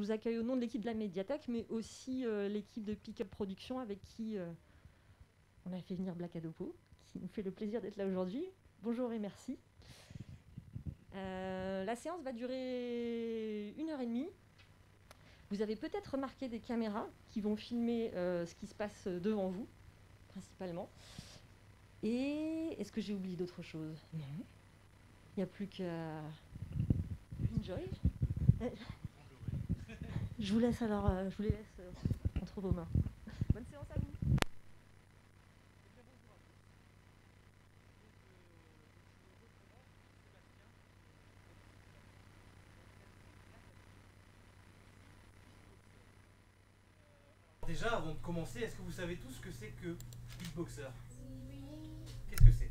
vous accueille au nom de l'équipe de la médiathèque, mais aussi l'équipe de Pick-up Production avec qui on a fait venir Black Adopo, qui nous fait le plaisir d'être là aujourd'hui. Bonjour et merci. La séance va durer 1h30. Vous avez peut-être remarqué des caméras qui vont filmer ce qui se passe devant vous, principalement. Et est-ce que j'ai oublié d'autres choses? Non. Il n'y a plus qu'à enjoy. Je vous laisse alors, je vous les laisse entre vos mains. Bonne séance à vous. Déjà, avant de commencer, est-ce que vous savez tous ce que c'est que beatboxer? Qu'est-ce que c'est?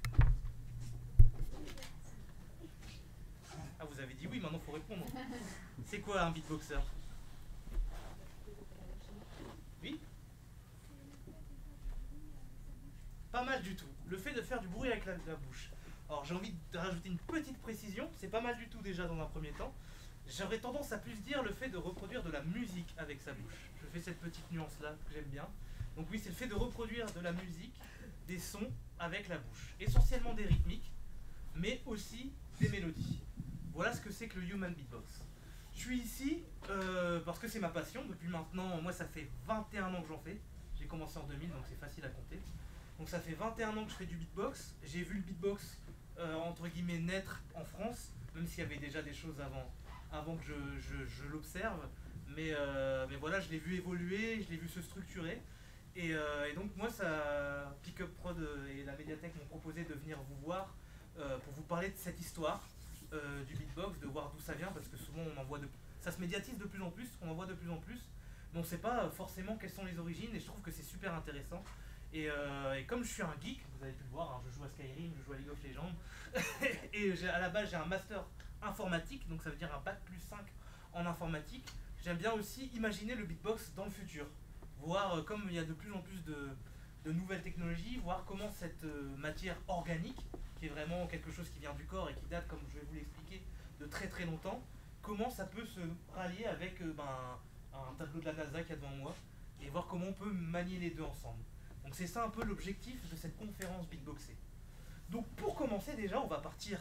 Ah, vous avez dit oui, maintenant il faut répondre. C'est quoi un beatboxer? Oui? Pas mal du tout. Le fait de faire du bruit avec la bouche. Alors j'ai envie de rajouter une petite précision, c'est pas mal du tout déjà dans un premier temps. J'aurais tendance à plus dire le fait de reproduire de la musique avec sa bouche. Je fais cette petite nuance là que j'aime bien. Donc oui, c'est le fait de reproduire de la musique, des sons avec la bouche. Essentiellement des rythmiques, mais aussi des mélodies. Voilà ce que c'est que le Human Beatbox. Je suis ici parce que c'est ma passion. Depuis maintenant, moi ça fait 21 ans que j'en fais. J'ai commencé en 2000, donc c'est facile à compter. Donc ça fait 21 ans que je fais du beatbox. J'ai vu le beatbox entre guillemets naître en France, même s'il y avait déjà des choses avant que je l'observe. Mais voilà, je l'ai vu évoluer, je l'ai vu se structurer. Et donc moi, Pick-up Prod et la médiathèque m'ont proposé de venir vous voir pour vous parler de cette histoire du beatbox, de voir d'où ça vient, parce que souvent on en voit ça se médiatise de plus en plus, on en voit de plus en plus, mais on ne sait pas forcément quelles sont les origines, et je trouve que c'est super intéressant. Et comme je suis un geek, vous avez pu le voir, hein, je joue à Skyrim, je joue à League of Legends, et à la base j'ai un master informatique, donc ça veut dire un bac plus 5 en informatique. J'aime bien aussi imaginer le beatbox dans le futur, voir comme il y a de plus en plus de nouvelles technologies, voir comment cette matière organique, qui est vraiment quelque chose qui vient du corps et qui date, comme je vais vous l'expliquer, de très très longtemps, comment ça peut se rallier avec un tableau de la NASA qu'il y a devant moi, et voir comment on peut manier les deux ensemble. Donc c'est ça un peu l'objectif de cette conférence beatboxée. Donc pour commencer déjà, on va partir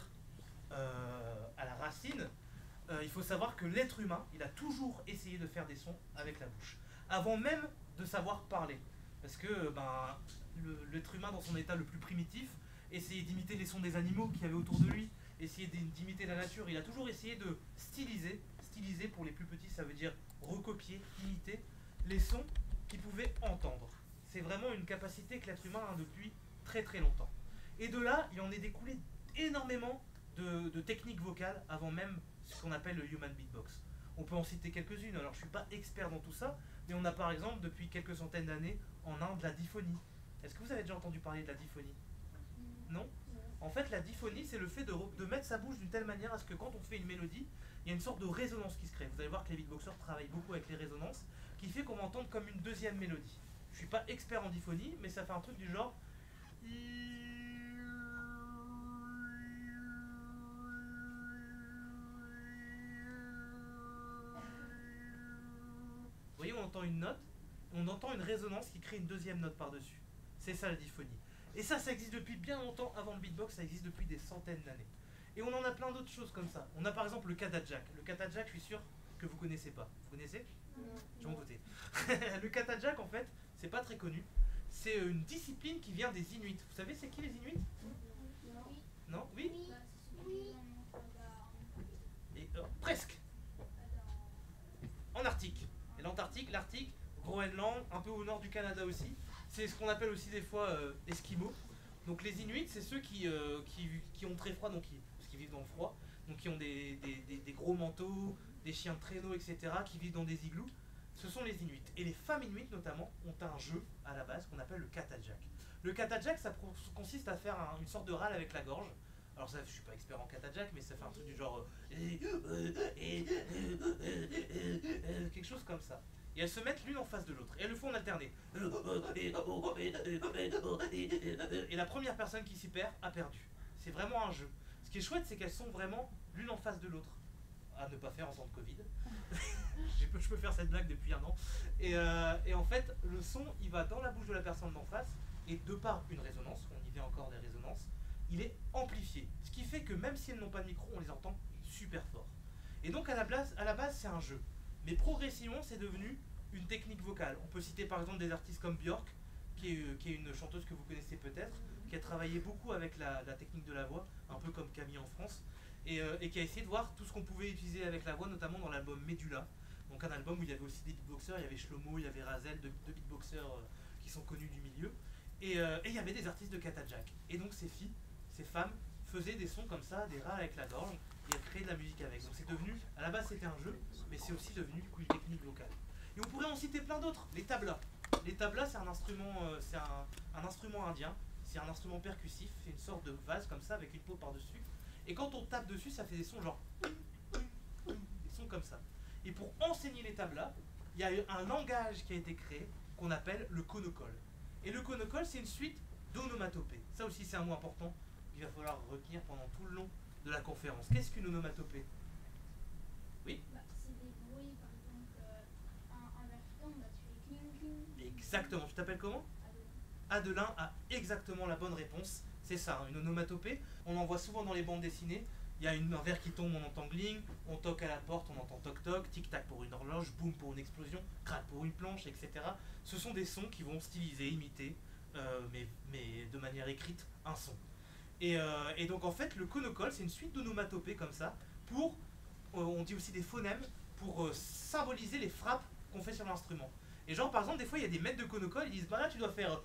à la racine. Il faut savoir que l'être humain, il a toujours essayé de faire des sons avec la bouche, avant même de savoir parler. Parce que l'être humain, dans son état le plus primitif, essayait d'imiter les sons des animaux qu'il y avait autour de lui, essayait d'imiter la nature. Il a toujours essayé de styliser. Styliser, pour les plus petits, ça veut dire recopier, imiter les sons qu'il pouvait entendre. C'est vraiment une capacité que l'être humain a depuis très très longtemps. Et de là, il en est découlé énormément de techniques vocales avant même ce qu'on appelle le Human Beatbox. On peut en citer quelques-unes, alors je ne suis pas expert dans tout ça, mais on a par exemple depuis quelques centaines d'années en Inde la diphonie. Est-ce que vous avez déjà entendu parler de la diphonie? Non? En fait, la diphonie, c'est le fait de mettre sa bouche d'une telle manière à ce que quand on fait une mélodie, il y a une sorte de résonance qui se crée. Vous allez voir que les beatboxers travaillent beaucoup avec les résonances, qui fait qu'on va entendre comme une deuxième mélodie. Je ne suis pas expert en diphonie, mais ça fait un truc du genre... Vous voyez, on entend une note, on entend une résonance qui crée une deuxième note par-dessus. C'est ça la diphonie. Et ça existe depuis bien longtemps avant le beatbox, ça existe depuis des centaines d'années. Et on en a plein d'autres choses comme ça. On a par exemple le katajak. Le katajak, je suis sûr que vous connaissez pas. Vous connaissez? Je m'en doutais. Le katajak, en fait, c'est pas très connu. C'est une discipline qui vient des Inuits. Vous savez c'est qui les Inuits? Non? Oui? Et, presque. En Arctique. Et l'Antarctique, l'Arctique, Groenland, un peu au nord du Canada aussi. C'est ce qu'on appelle aussi des fois Esquimaux. Donc les Inuits, c'est ceux qui ont très froid, parce qu'ils vivent dans le froid, donc qui ont des gros manteaux, des chiens de traîneau, etc., qui vivent dans des igloos. Ce sont les Inuits. Et les femmes Inuits, notamment, ont un jeu à la base qu'on appelle le katajak. Le katajak, ça consiste à faire une sorte de râle avec la gorge. Alors ça, je suis pas expert en katajak, mais ça fait un truc du genre... quelque chose comme ça. Et elles se mettent l'une en face de l'autre. Et elles le font en alterner. Et la première personne qui s'y perd a perdu. C'est vraiment un jeu. Ce qui est chouette, c'est qu'elles sont vraiment l'une en face de l'autre. à ne pas faire en temps de Covid. Je peux faire cette blague depuis un an. Et en fait, le son, il va dans la bouche de la personne d'en face, et de par une résonance, on y vient encore des résonances, il est amplifié. Ce qui fait que même si elles n'ont pas de micro, on les entend super fort. Et donc à la base, c'est un jeu. Mais progressivement, c'est devenu une technique vocale. On peut citer par exemple des artistes comme Björk, qui est une chanteuse que vous connaissez peut-être, qui a travaillé beaucoup avec la technique de la voix, un peu comme Camille en France, et qui a essayé de voir tout ce qu'on pouvait utiliser avec la voix, notamment dans l'album Medula. Donc un album où il y avait aussi des beatboxers, il y avait Shlomo, il y avait Razel, deux beatboxers qui sont connus du milieu. Et il y avait des artistes de Katajak. Et donc ces filles, ces femmes, faisaient des sons comme ça, des rats avec la gorge, et elles créaient de la musique avec. Donc c'est devenu, à la base c'était un jeu, mais c'est aussi devenu une technique vocale. Et on pourrait en citer plein d'autres, les tablas. Les tablas, c'est un instrument, un instrument indien, c'est un instrument percussif, c'est une sorte de vase comme ça avec une peau par-dessus. Et quand on tape dessus, ça fait des sons genre des sons comme ça. Et pour enseigner les tablas, il y a un langage qui a été créé qu'on appelle le konokol. Et le konokol, c'est une suite d'onomatopées. Ça aussi, c'est un mot important qu'il va falloir retenir pendant tout le long de la conférence. Qu'est-ce qu'une onomatopée? Oui? C'est des bruits, par exemple, un verre qui tombe, tu fais cling cling. Exactement. Tu t'appelles comment? Adelin a exactement la bonne réponse. C'est ça, hein, une onomatopée. On en voit souvent dans les bandes dessinées. Il y a un verre qui tombe, on entend gling, on toque à la porte, on entend toc toc, tic tac pour une horloge, boum pour une explosion, crac pour une planche, etc. Ce sont des sons qui vont styliser, imiter, mais de manière écrite, un son. Et donc en fait, le konokol, c'est une suite d'onomatopées comme ça, pour, on dit aussi des phonèmes, pour symboliser les frappes qu'on fait sur l'instrument. Et genre par exemple, des fois il y a des maîtres de konokol, ils disent bah là tu dois faire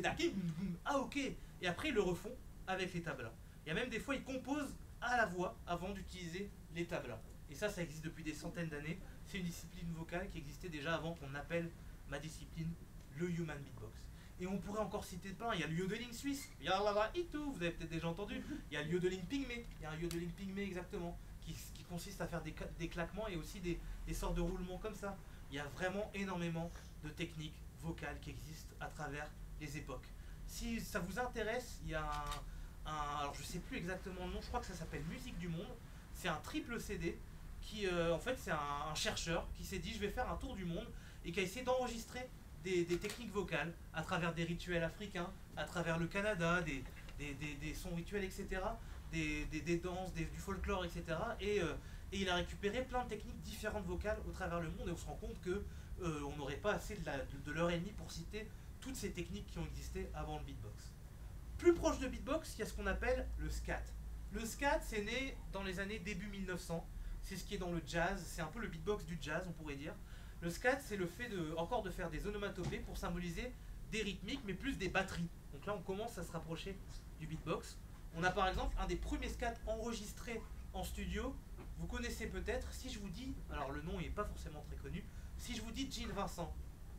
ah ok, et après ils le refont avec les tablas. Il y a même des fois ils composent à la voix avant d'utiliser les tablas. Et ça existe depuis des centaines d'années. C'est une discipline vocale qui existait déjà avant qu'on appelle ma discipline le human beatbox. Et on pourrait encore citer plein. Il y a le yodeling suisse, vous avez peut-être déjà entendu. Il y a le yodeling pygmée, il y a un yodeling pygmée exactement, qui consiste à faire des claquements et aussi des sortes de roulements comme ça. Il y a vraiment énormément de techniques vocales qui existent à travers les époques. Si ça vous intéresse, il y a alors je sais plus exactement le nom, je crois que ça s'appelle Musique du Monde. C'est un triple CD qui, en fait, c'est un chercheur qui s'est dit je vais faire un tour du monde et qui a essayé d'enregistrer des techniques vocales à travers des rituels africains, à travers le Canada, des sons rituels, etc., des danses, du folklore, etc. Et il a récupéré plein de techniques différentes vocales au travers le monde et on se rend compte que on n'aurait pas assez de l'heure et demie pour citer toutes ces techniques qui ont existé avant le beatbox. Plus proche de beatbox, il y a ce qu'on appelle le scat. Le scat, c'est né dans les années début 1900. C'est ce qui est dans le jazz. C'est un peu le beatbox du jazz, on pourrait dire. Le scat, c'est le fait de faire des onomatopées pour symboliser des rythmiques, mais plus des batteries. Donc là, on commence à se rapprocher du beatbox. On a par exemple un des premiers scats enregistrés en studio. Vous connaissez peut-être, si je vous dis, alors le nom n'est pas forcément très connu, si je vous dis Gilles Vincent.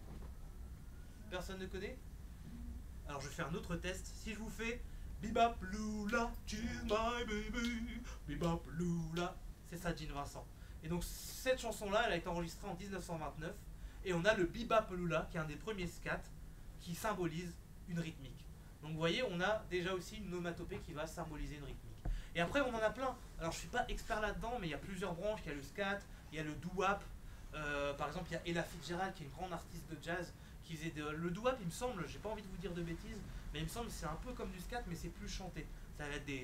Personne ne connaît? Alors je vais faire un autre test. Si je vous fais Bebop Lula, she's my baby, Bebop Lula, c'est ça Gilles Vincent. Et donc cette chanson-là, elle a été enregistrée en 1929. Et on a le Bebop Lula, qui est un des premiers scats, qui symbolise une rythmique. Donc vous voyez, on a déjà aussi une onomatopée qui va symboliser une rythmique. Et après on en a plein. Alors je suis pas expert là-dedans, mais il y a plusieurs branches. Il y a le scat, il y a le doo-wop. Par exemple, il y a Ella Fitzgerald, qui est une grande artiste de jazz, qui faisait le doo-wop, il me semble, j'ai pas envie de vous dire de bêtises, mais il me semble que c'est un peu comme du scat, mais c'est plus chanté. Ça va être des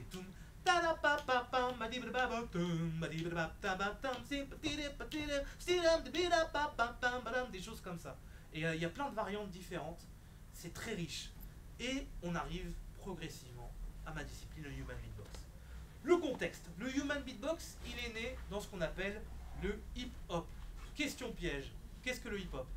des choses comme ça. Et il y a plein de variantes différentes. C'est très riche. Et on arrive progressivement à ma discipline, le human beatbox. Le contexte. Le human beatbox, il est né dans ce qu'on appelle le hip-hop. Question piège. Qu'est-ce que le hip-hop?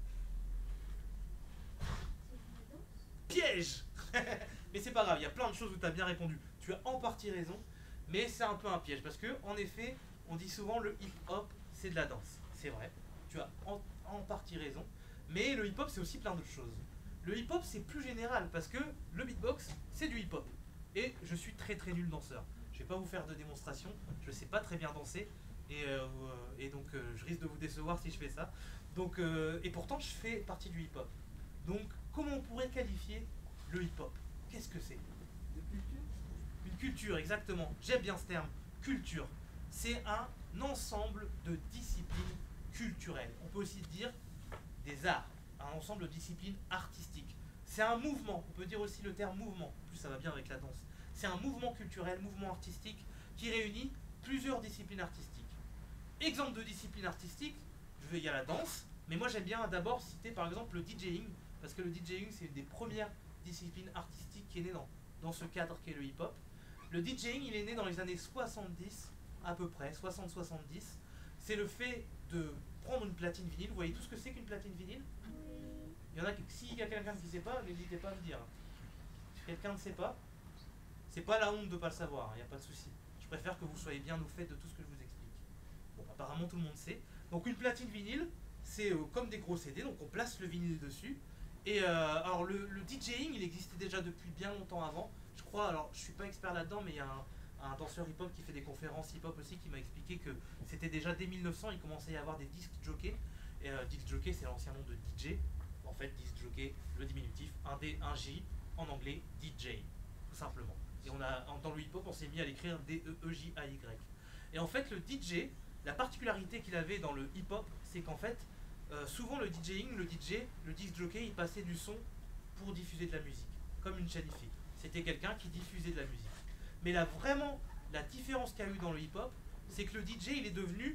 Piège. Mais c'est pas grave, il y a plein de choses où tu as bien répondu. Tu as en partie raison, mais c'est un peu un piège. Parce que, en effet, on dit souvent le hip-hop, c'est de la danse. C'est vrai, tu as en partie raison. Mais le hip-hop, c'est aussi plein d'autres choses. Le hip-hop, c'est plus général, parce que le beatbox, c'est du hip-hop. Et je suis très très nul danseur. Je vais pas vous faire de démonstration, je sais pas très bien danser. Et donc, je risque de vous décevoir si je fais ça. Donc, et pourtant, je fais partie du hip-hop. Donc, comment on pourrait qualifier le hip-hop? Qu'est-ce que c'est? Une culture, exactement. J'aime bien ce terme, culture. c'est un ensemble de disciplines culturelles. On peut aussi dire des arts, un ensemble de disciplines artistiques. C'est un mouvement, on peut dire aussi le terme mouvement, en plus ça va bien avec la danse. C'est un mouvement culturel, mouvement artistique qui réunit plusieurs disciplines artistiques. Exemple de discipline artistique, il y a la danse, mais moi j'aime bien d'abord citer par exemple le DJing, parce que le DJing c'est une des premières disciplines artistiques qui est née dans ce cadre qu'est le hip-hop. Le DJing il est né dans les années 70 à peu près, 60-70. C'est le fait de prendre une platine vinyle. Vous voyez tout ce que c'est qu'une platine vinyle? Il y en a, s'il y a quelqu'un qui ne sait pas, n'hésitez pas à me dire. Si quelqu'un ne sait pas, c'est pas la honte de ne pas le savoir, il n'y a pas de souci. Je préfère que vous soyez bien au fait de tout ce que je vous explique. Bon, apparemment tout le monde sait. Donc une platine vinyle, c'est comme des gros CD, donc on place le vinyle dessus. Et alors le DJing, il existait déjà depuis bien longtemps avant. Je crois, alors je suis pas expert là-dedans, mais il y a un danseur hip-hop qui fait des conférences hip-hop aussi qui m'a expliqué que c'était déjà dès 1900, il commençait à y avoir des disc jockeys. Et disc jockey, c'est l'ancien nom de DJ. En fait, disc jockey, le diminutif, un D, un J, en anglais, DJ, tout simplement. Et dans le hip-hop, on s'est mis à l'écrire D-E-E-J-A-Y. Et en fait, le DJ, la particularité qu'il avait dans le hip-hop, c'est qu'en fait, souvent le DJing, le disc jockey, il passait du son pour diffuser de la musique, comme une chaîne IFI. C'était quelqu'un qui diffusait de la musique. Mais là, vraiment, la différence qu'il y a eu dans le hip-hop, c'est que le DJ, il est devenu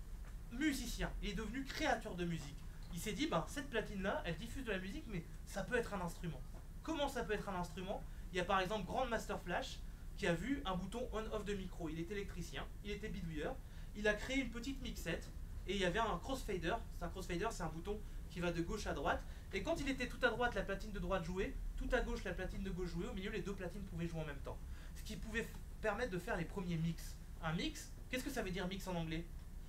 musicien, il est devenu créateur de musique. Il s'est dit, ben, cette platine-là, elle diffuse de la musique, mais ça peut être un instrument. Comment ça peut être un instrument? Il y a par exemple Grandmaster Flash qui a vu un bouton on-off de micro. Il était électricien, il était bidouilleur. Il a créé une petite mixette et il y avait un crossfader. Un crossfader, c'est un bouton qui va de gauche à droite. Et quand il était tout à droite, la platine de droite jouait, tout à gauche, la platine de gauche jouait. Au milieu, les deux platines pouvaient jouer en même temps. Ce qui pouvait permettre de faire les premiers mix. Un mix, qu'est-ce que ça veut dire mix en anglais?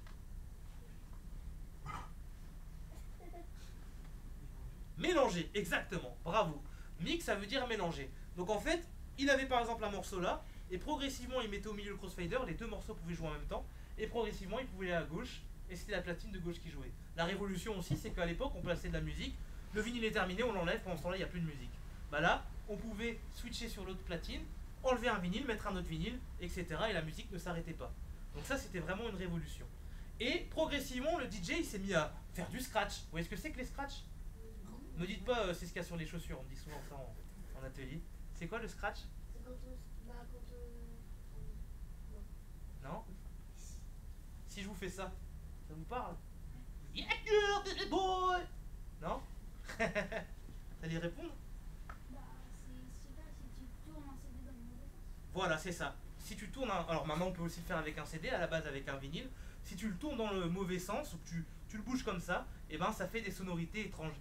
Mélanger, exactement, bravo. Mix, ça veut dire mélanger. Donc en fait, il avait par exemple un morceau là, et progressivement il mettait au milieu le crossfader, les deux morceaux pouvaient jouer en même temps, et progressivement il pouvait aller à gauche, et c'était la platine de gauche qui jouait. La révolution aussi, c'est qu'à l'époque on plaçait de la musique, le vinyle est terminé, on l'enlève, pendant ce temps-là il n'y a plus de musique. Bah là, on pouvait switcher sur l'autre platine, enlever un vinyle, mettre un autre vinyle, etc. Et la musique ne s'arrêtait pas. Donc ça c'était vraiment une révolution. Et progressivement le DJ il s'est mis à faire du scratch. Vous voyez ce que c'est que les scratch? Ne dites pas c'est ce qu'il y a sur les chaussures, on me dit souvent ça en atelier. C'est quoi le scratch? C'est quand Non? Si je vous fais ça, ça vous parle? Yeah, girl, baby boy! Non? Vous allez répondre? bah, je sais pas, si tu tournes un CD dans le mauvais sens. Voilà, c'est ça. Si tu tournes, alors maintenant on peut aussi le faire avec un CD, à la base avec un vinyle. Si tu le tournes dans le mauvais sens, ou que tu le bouges comme ça, et ben ça fait des sonorités étranges.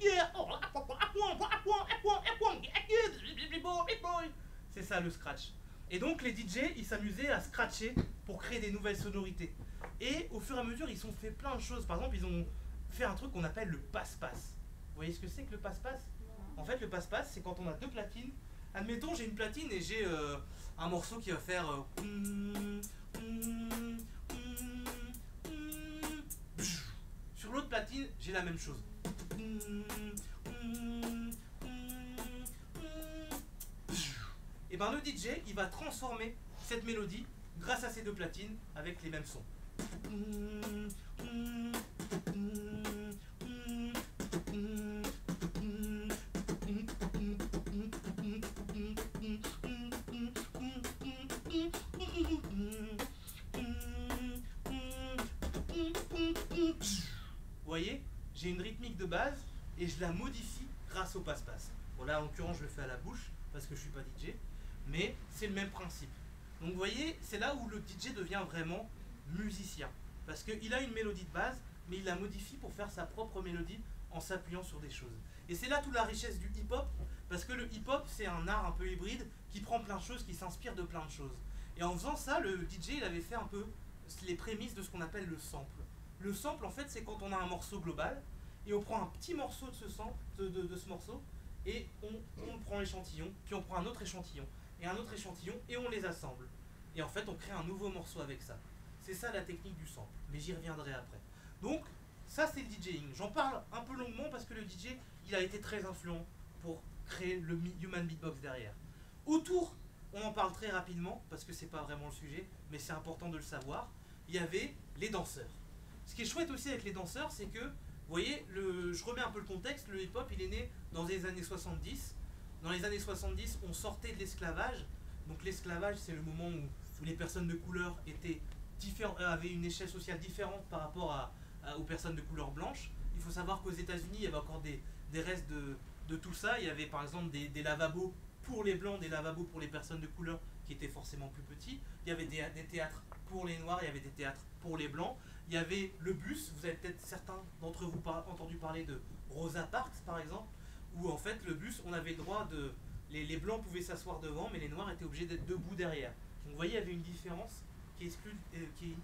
C'est ça le scratch. Et donc les DJ, ils s'amusaient à scratcher pour créer des nouvelles sonorités. Et au fur et à mesure, ils ont fait plein de choses. Par exemple, ils ont fait un truc qu'on appelle le passe-passe. Vous voyez ce que c'est que le passe-passe? En fait, le passe-passe, c'est quand on a deux platines. Admettons, j'ai une platine et j'ai un morceau qui va faire... Sur l'autre platine, j'ai la même chose. Et ben le DJ, il va transformer cette mélodie grâce à ces deux platines avec les mêmes sons. Vous voyez, j'ai une rythmique de base et je la modifie grâce au passe-passe. Bon là en l'occurrence je le fais à la bouche parce que je suis pas DJ, mais c'est le même principe. Donc vous voyez, c'est là où le DJ devient vraiment musicien. Parce qu'il a une mélodie de base, mais il la modifie pour faire sa propre mélodie en s'appuyant sur des choses. Et c'est là toute la richesse du hip-hop, parce que le hip-hop c'est un art un peu hybride qui prend plein de choses, qui s'inspire de plein de choses. Et en faisant ça, le DJ il avait fait un peu les prémices de ce qu'on appelle le sample. Le sample en fait c'est quand on a un morceau global, et on prend un petit morceau de ce sample, de ce morceau, et on prend l'échantillon, puis on prend un autre échantillon, et un autre échantillon, et on les assemble. Et en fait on crée un nouveau morceau avec ça. C'est ça la technique du sample, mais j'y reviendrai après. Donc ça c'est le DJing. J'en parle un peu longuement parce que le DJ il a été très influent pour créer le Human Beatbox derrière. Autour, on en parle très rapidement, parce que c'est pas vraiment le sujet, mais c'est important de le savoir. Il y avait les danseurs. Ce qui est chouette aussi avec les danseurs, c'est que, vous voyez, je remets un peu le contexte, le hip-hop, il est né dans les années 70. Dans les années 70, on sortait de l'esclavage. Donc l'esclavage, c'est le moment où les personnes de couleur avaient une échelle sociale différente par rapport aux personnes de couleur blanche. Il faut savoir qu'aux États-Unis, il y avait encore des restes de tout ça. Il y avait par exemple des lavabos pour les blancs, des lavabos pour les personnes de couleur qui étaient forcément plus petits. Il y avait des théâtres pour les noirs, il y avait des théâtres pour les blancs. Il y avait le bus, vous avez peut-être certains d'entre vous entendu parler de Rosa Parks par exemple, où en fait le bus, on avait le droit de... Les blancs pouvaient s'asseoir devant, mais les noirs étaient obligés d'être debout derrière. Donc vous voyez, il y avait une différence qui est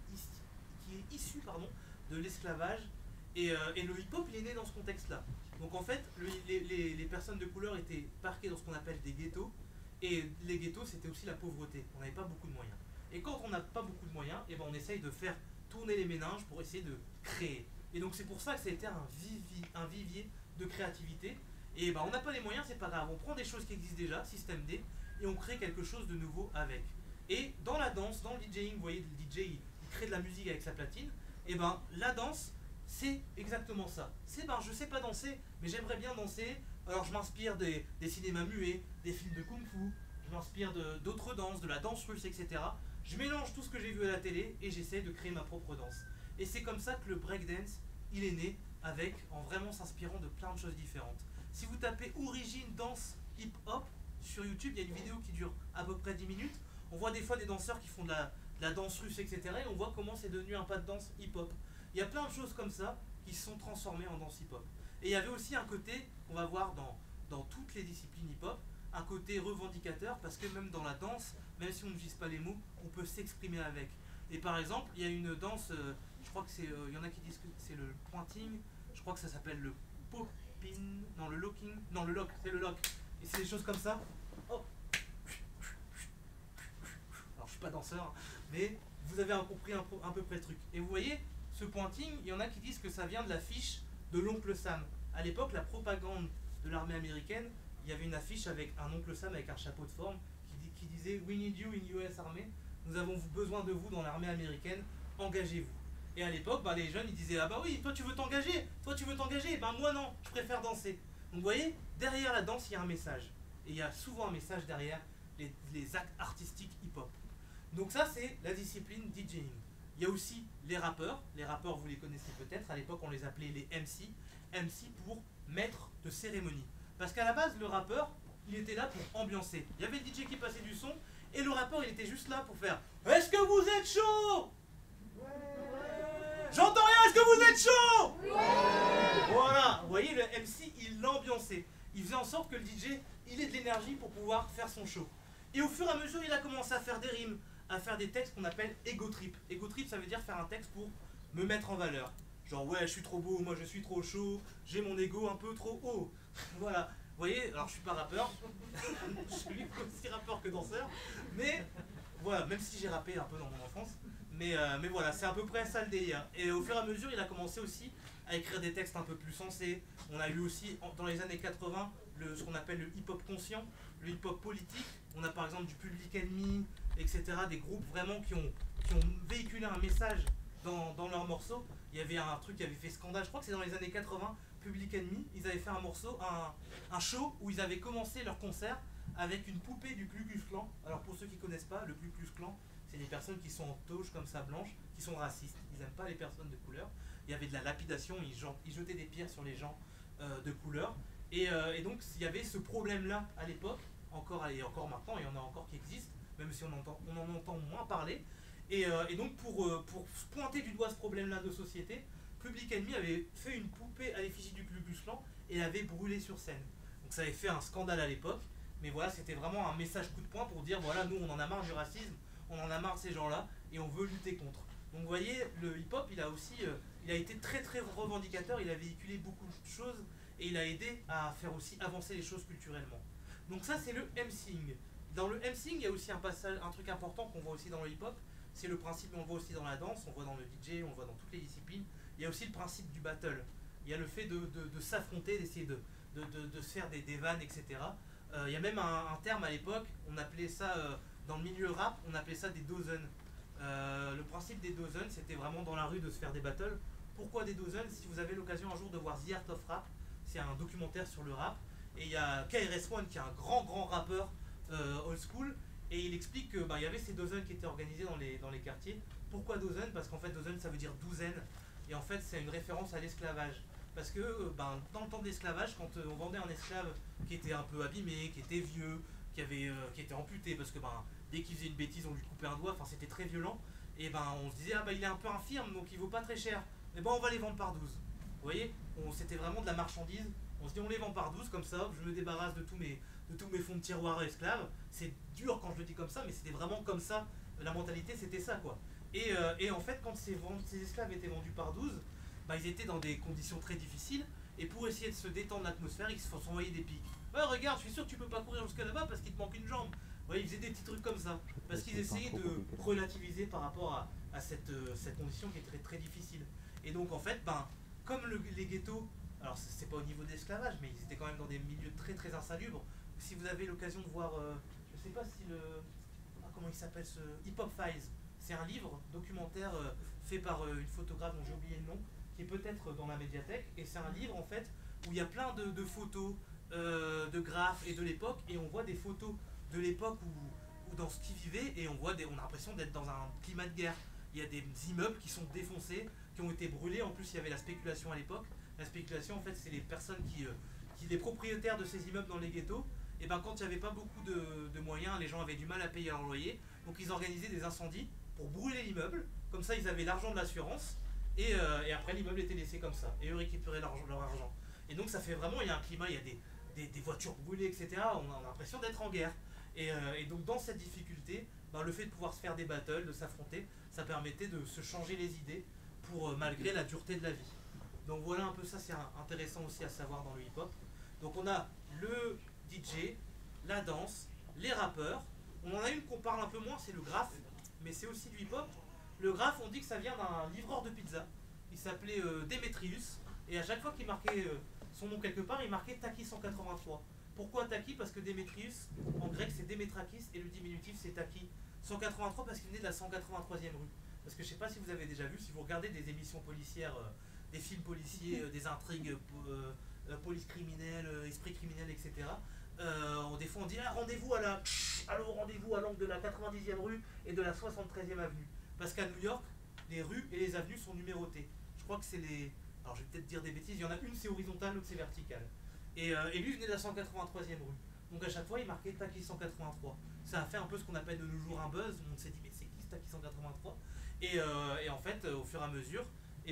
issue de l'esclavage. Et le hip-hop, il est né dans ce contexte-là. Donc en fait, les personnes de couleur étaient parquées dans ce qu'on appelle des ghettos. Et les ghettos, c'était aussi la pauvreté. On n'avait pas beaucoup de moyens. Et quand on n'a pas beaucoup de moyens, et ben on essaye de faire tourner les méninges pour essayer de créer. Et donc c'est pour ça que ça a été un vivier de créativité. Et ben on n'a pas les moyens, c'est pas grave. On prend des choses qui existent déjà, système D, et on crée quelque chose de nouveau avec. Et dans la danse, dans le DJing, vous voyez, le DJ, il crée de la musique avec sa platine. Et ben la danse, c'est exactement ça. C'est je sais pas danser, mais j'aimerais bien danser. Alors je m'inspire des cinémas muets, des films de kung-fu, je m'inspire d'autres danses, de la danse russe, etc. Je mélange tout ce que j'ai vu à la télé et j'essaie de créer ma propre danse. Et c'est comme ça que le breakdance, il est né en vraiment s'inspirant de plein de choses différentes. Si vous tapez origine danse hip-hop sur YouTube, il y a une vidéo qui dure à peu près 10 minutes. On voit des fois des danseurs qui font de la danse russe, etc. Et on voit comment c'est devenu un pas de danse hip-hop. Il y a plein de choses comme ça qui se sont transformées en danse hip-hop. Et il y avait aussi un côté qu'on va voir dans toutes les disciplines hip-hop, un côté revendicateur, parce que même dans la danse, même si on n'utilise pas les mots, on peut s'exprimer avec. Et par exemple, il y a une danse, je crois que c'est, il y en a qui disent que c'est le pointing, je crois que ça s'appelle le popping, non le locking, non le lock, c'est le lock. Et c'est des choses comme ça. Oh. Alors je suis pas danseur, mais vous avez compris un peu près le truc. Et vous voyez, ce pointing, il y en a qui disent que ça vient de l'affiche de l'oncle Sam. À l'époque, la propagande de l'armée américaine, il y avait une affiche avec un oncle Sam avec un chapeau de forme qui disait « We need you in US Army ». Nous avons besoin de vous dans l'armée américaine, engagez-vous. Et à l'époque, les jeunes ils disaient « Ah bah oui, toi tu veux t'engager, moi non, je préfère danser ». Donc vous voyez, derrière la danse, il y a un message. Et il y a souvent un message derrière les actes artistiques hip-hop. Donc ça, c'est la discipline DJing. Il y a aussi les rappeurs, vous les connaissez peut-être, à l'époque on les appelait les MC, MC pour maître de cérémonie. Parce qu'à la base, le rappeur, il était là pour ambiancer. Il y avait le DJ qui passait du son, et le rappeur, il était juste là pour faire « Est-ce que vous êtes chaud ?» J'entends rien, est-ce que vous êtes chaud? Voilà, vous voyez, le MC, il l'ambiançait. Il faisait en sorte que le DJ, il ait de l'énergie pour pouvoir faire son show. Et au fur et à mesure, il a commencé à faire des rimes, à faire des textes qu'on appelle ego trip. Ego trip, ça veut dire faire un texte pour me mettre en valeur. Genre, ouais, je suis trop beau, moi je suis trop chaud, j'ai mon ego un peu trop haut. Voilà, vous voyez, alors je suis pas rappeur, je suis aussi rappeur que danseur, mais voilà, même si j'ai rappé un peu dans mon enfance. Mais voilà, c'est à peu près ça le délire. Et au fur et à mesure, il a commencé aussi à écrire des textes un peu plus sensés. On a eu aussi, dans les années 80, ce qu'on appelle le hip-hop conscient, le hip-hop politique. On a par exemple du Public Enemy, etc. Des groupes vraiment qui ont véhiculé un message dans leurs morceaux. Il y avait un truc qui avait fait scandale, je crois que c'est dans les années 80, Public Enemy. Ils avaient fait un morceau, un show où ils avaient commencé leur concert avec une poupée du Ku Klux Klan. Alors pour ceux qui ne connaissent pas, le Ku Klux Klan, c'est des personnes qui sont en toge comme ça blanche, qui sont racistes, ils n'aiment pas les personnes de couleur. Il y avait de la lapidation, ils jetaient des pierres sur les gens de couleur. Et donc il y avait ce problème-là à l'époque, encore maintenant, il y en a encore qui existent, même si on en entend moins parler. Et donc pour pointer du doigt ce problème-là de société, Public Enemy avait fait une poupée à l'effigie du Ku Klux Klan et l'avait brûlée sur scène. Donc ça avait fait un scandale à l'époque, mais voilà, c'était vraiment un message coup de poing pour dire voilà, nous on en a marre du racisme, on en a marre de ces gens-là et on veut lutter contre. Donc vous voyez, le hip-hop, il a été très très revendicateur, il a véhiculé beaucoup de choses et il a aidé à faire aussi avancer les choses culturellement. Donc ça c'est le MCing. Dans le MCing, il y a aussi un truc important qu'on voit aussi dans le hip-hop, c'est le principe, on le voit aussi dans la danse, on le voit dans le DJ, on le voit dans toutes les disciplines. Il y a aussi le principe du battle. Il y a le fait de s'affronter, d'essayer de se faire des vannes, etc. Il y a même un terme à l'époque, on appelait ça, dans le milieu rap, on appelait ça des dozen. Le principe des dozen, c'était vraiment dans la rue de se faire des battles. Pourquoi des dozen? Si vous avez l'occasion un jour de voir The Art of Rap, c'est un documentaire sur le rap. Et il y a KRS-One qui est un grand rappeur old school. Et il explique que il y avait ces dozen qui étaient organisés dans les quartiers. Pourquoi dozen? Parce qu'en fait dozen ça veut dire douzaine. Et en fait c'est une référence à l'esclavage. Parce que dans le temps de l'esclavage, quand on vendait un esclave qui était un peu abîmé, qui était vieux, qui était amputé, parce que dès qu'il faisait une bêtise on lui coupait un doigt, enfin c'était très violent, et on se disait il est un peu infirme donc il vaut pas très cher, mais on va les vendre par 12. Vous voyez, c'était vraiment de la marchandise. On se dit on les vend par 12 comme ça, je me débarrasse de tous mes fonds de tiroir esclaves. C'est dur quand je le dis comme ça, mais c'était vraiment comme ça, la mentalité c'était ça quoi. Et en fait quand ces esclaves étaient vendus par 12, ils étaient dans des conditions très difficiles, et pour essayer de se détendre l'atmosphère, ils se font envoyer des pics. Regarde, je suis sûr que tu peux pas courir jusqu'à là-bas parce qu'il te manque une jambe. Ils faisaient des petits trucs comme ça, parce qu'ils essayaient de relativiser par rapport à cette condition qui est très, très difficile. Et donc en fait, comme les ghettos, alors c'est pas au niveau de l'esclavage, mais ils étaient quand même dans des milieux très très insalubres. Si vous avez l'occasion de voir, je sais pas si comment il s'appelle ce Hip Hop Files, c'est un livre documentaire fait par une photographe dont j'ai oublié le nom, qui est peut-être dans la médiathèque, et c'est un livre en fait où il y a plein de photos, de graphes et de l'époque, et on voit des photos de l'époque où dans ce qu'ils vivaient, et on a l'impression d'être dans un climat de guerre. Il y a des immeubles qui sont défoncés, qui ont été brûlés. En plus il y avait la spéculation à l'époque. La spéculation en fait c'est les personnes les propriétaires de ces immeubles dans les ghettos, et quand il n'y avait pas beaucoup de moyens, les gens avaient du mal à payer leur loyer, donc ils organisaient des incendies pour brûler l'immeuble, comme ça ils avaient l'argent de l'assurance, et après l'immeuble était laissé comme ça, et eux récupéraient leur argent. Et donc ça fait vraiment, il y a un climat, il y a des voitures brûlées, etc. On a l'impression d'être en guerre. Et donc dans cette difficulté, le fait de pouvoir se faire des battles, de s'affronter, ça permettait de se changer les idées malgré la dureté de la vie. Donc voilà un peu ça, c'est intéressant aussi à savoir dans le hip-hop. Donc on a le DJ, la danse, les rappeurs. On en a une qu'on parle un peu moins, c'est le graphe, mais c'est aussi du hip-hop. Le graphe, on dit que ça vient d'un livreur de pizza. Il s'appelait Demetrius, et à chaque fois qu'il marquait son nom quelque part, il marquait Taki 183. Pourquoi Taki? Parce que Demetrius, en grec c'est Demetrakis, et le diminutif c'est Taki 183 parce qu'il venait de la 183e rue. Parce que je sais pas si vous avez déjà vu, si vous regardez des émissions policières, des films policiers, des intrigues, police criminelle, esprit criminel, etc. Des fois on dit rendez-vous à l'angle de la 90e rue et de la 73e avenue. Parce qu'à New York, les rues et les avenues sont numérotées. Je crois que c'est les... Alors je vais peut-être dire des bêtises, il y en a une c'est horizontal, l'autre c'est vertical. Et lui venait de la 183e rue. Donc à chaque fois il marquait Taki 183. Ça a fait un peu ce qu'on appelle de nos jours un buzz. On s'est dit mais c'est qui ce Taki 183? Et en fait au fur et à mesure,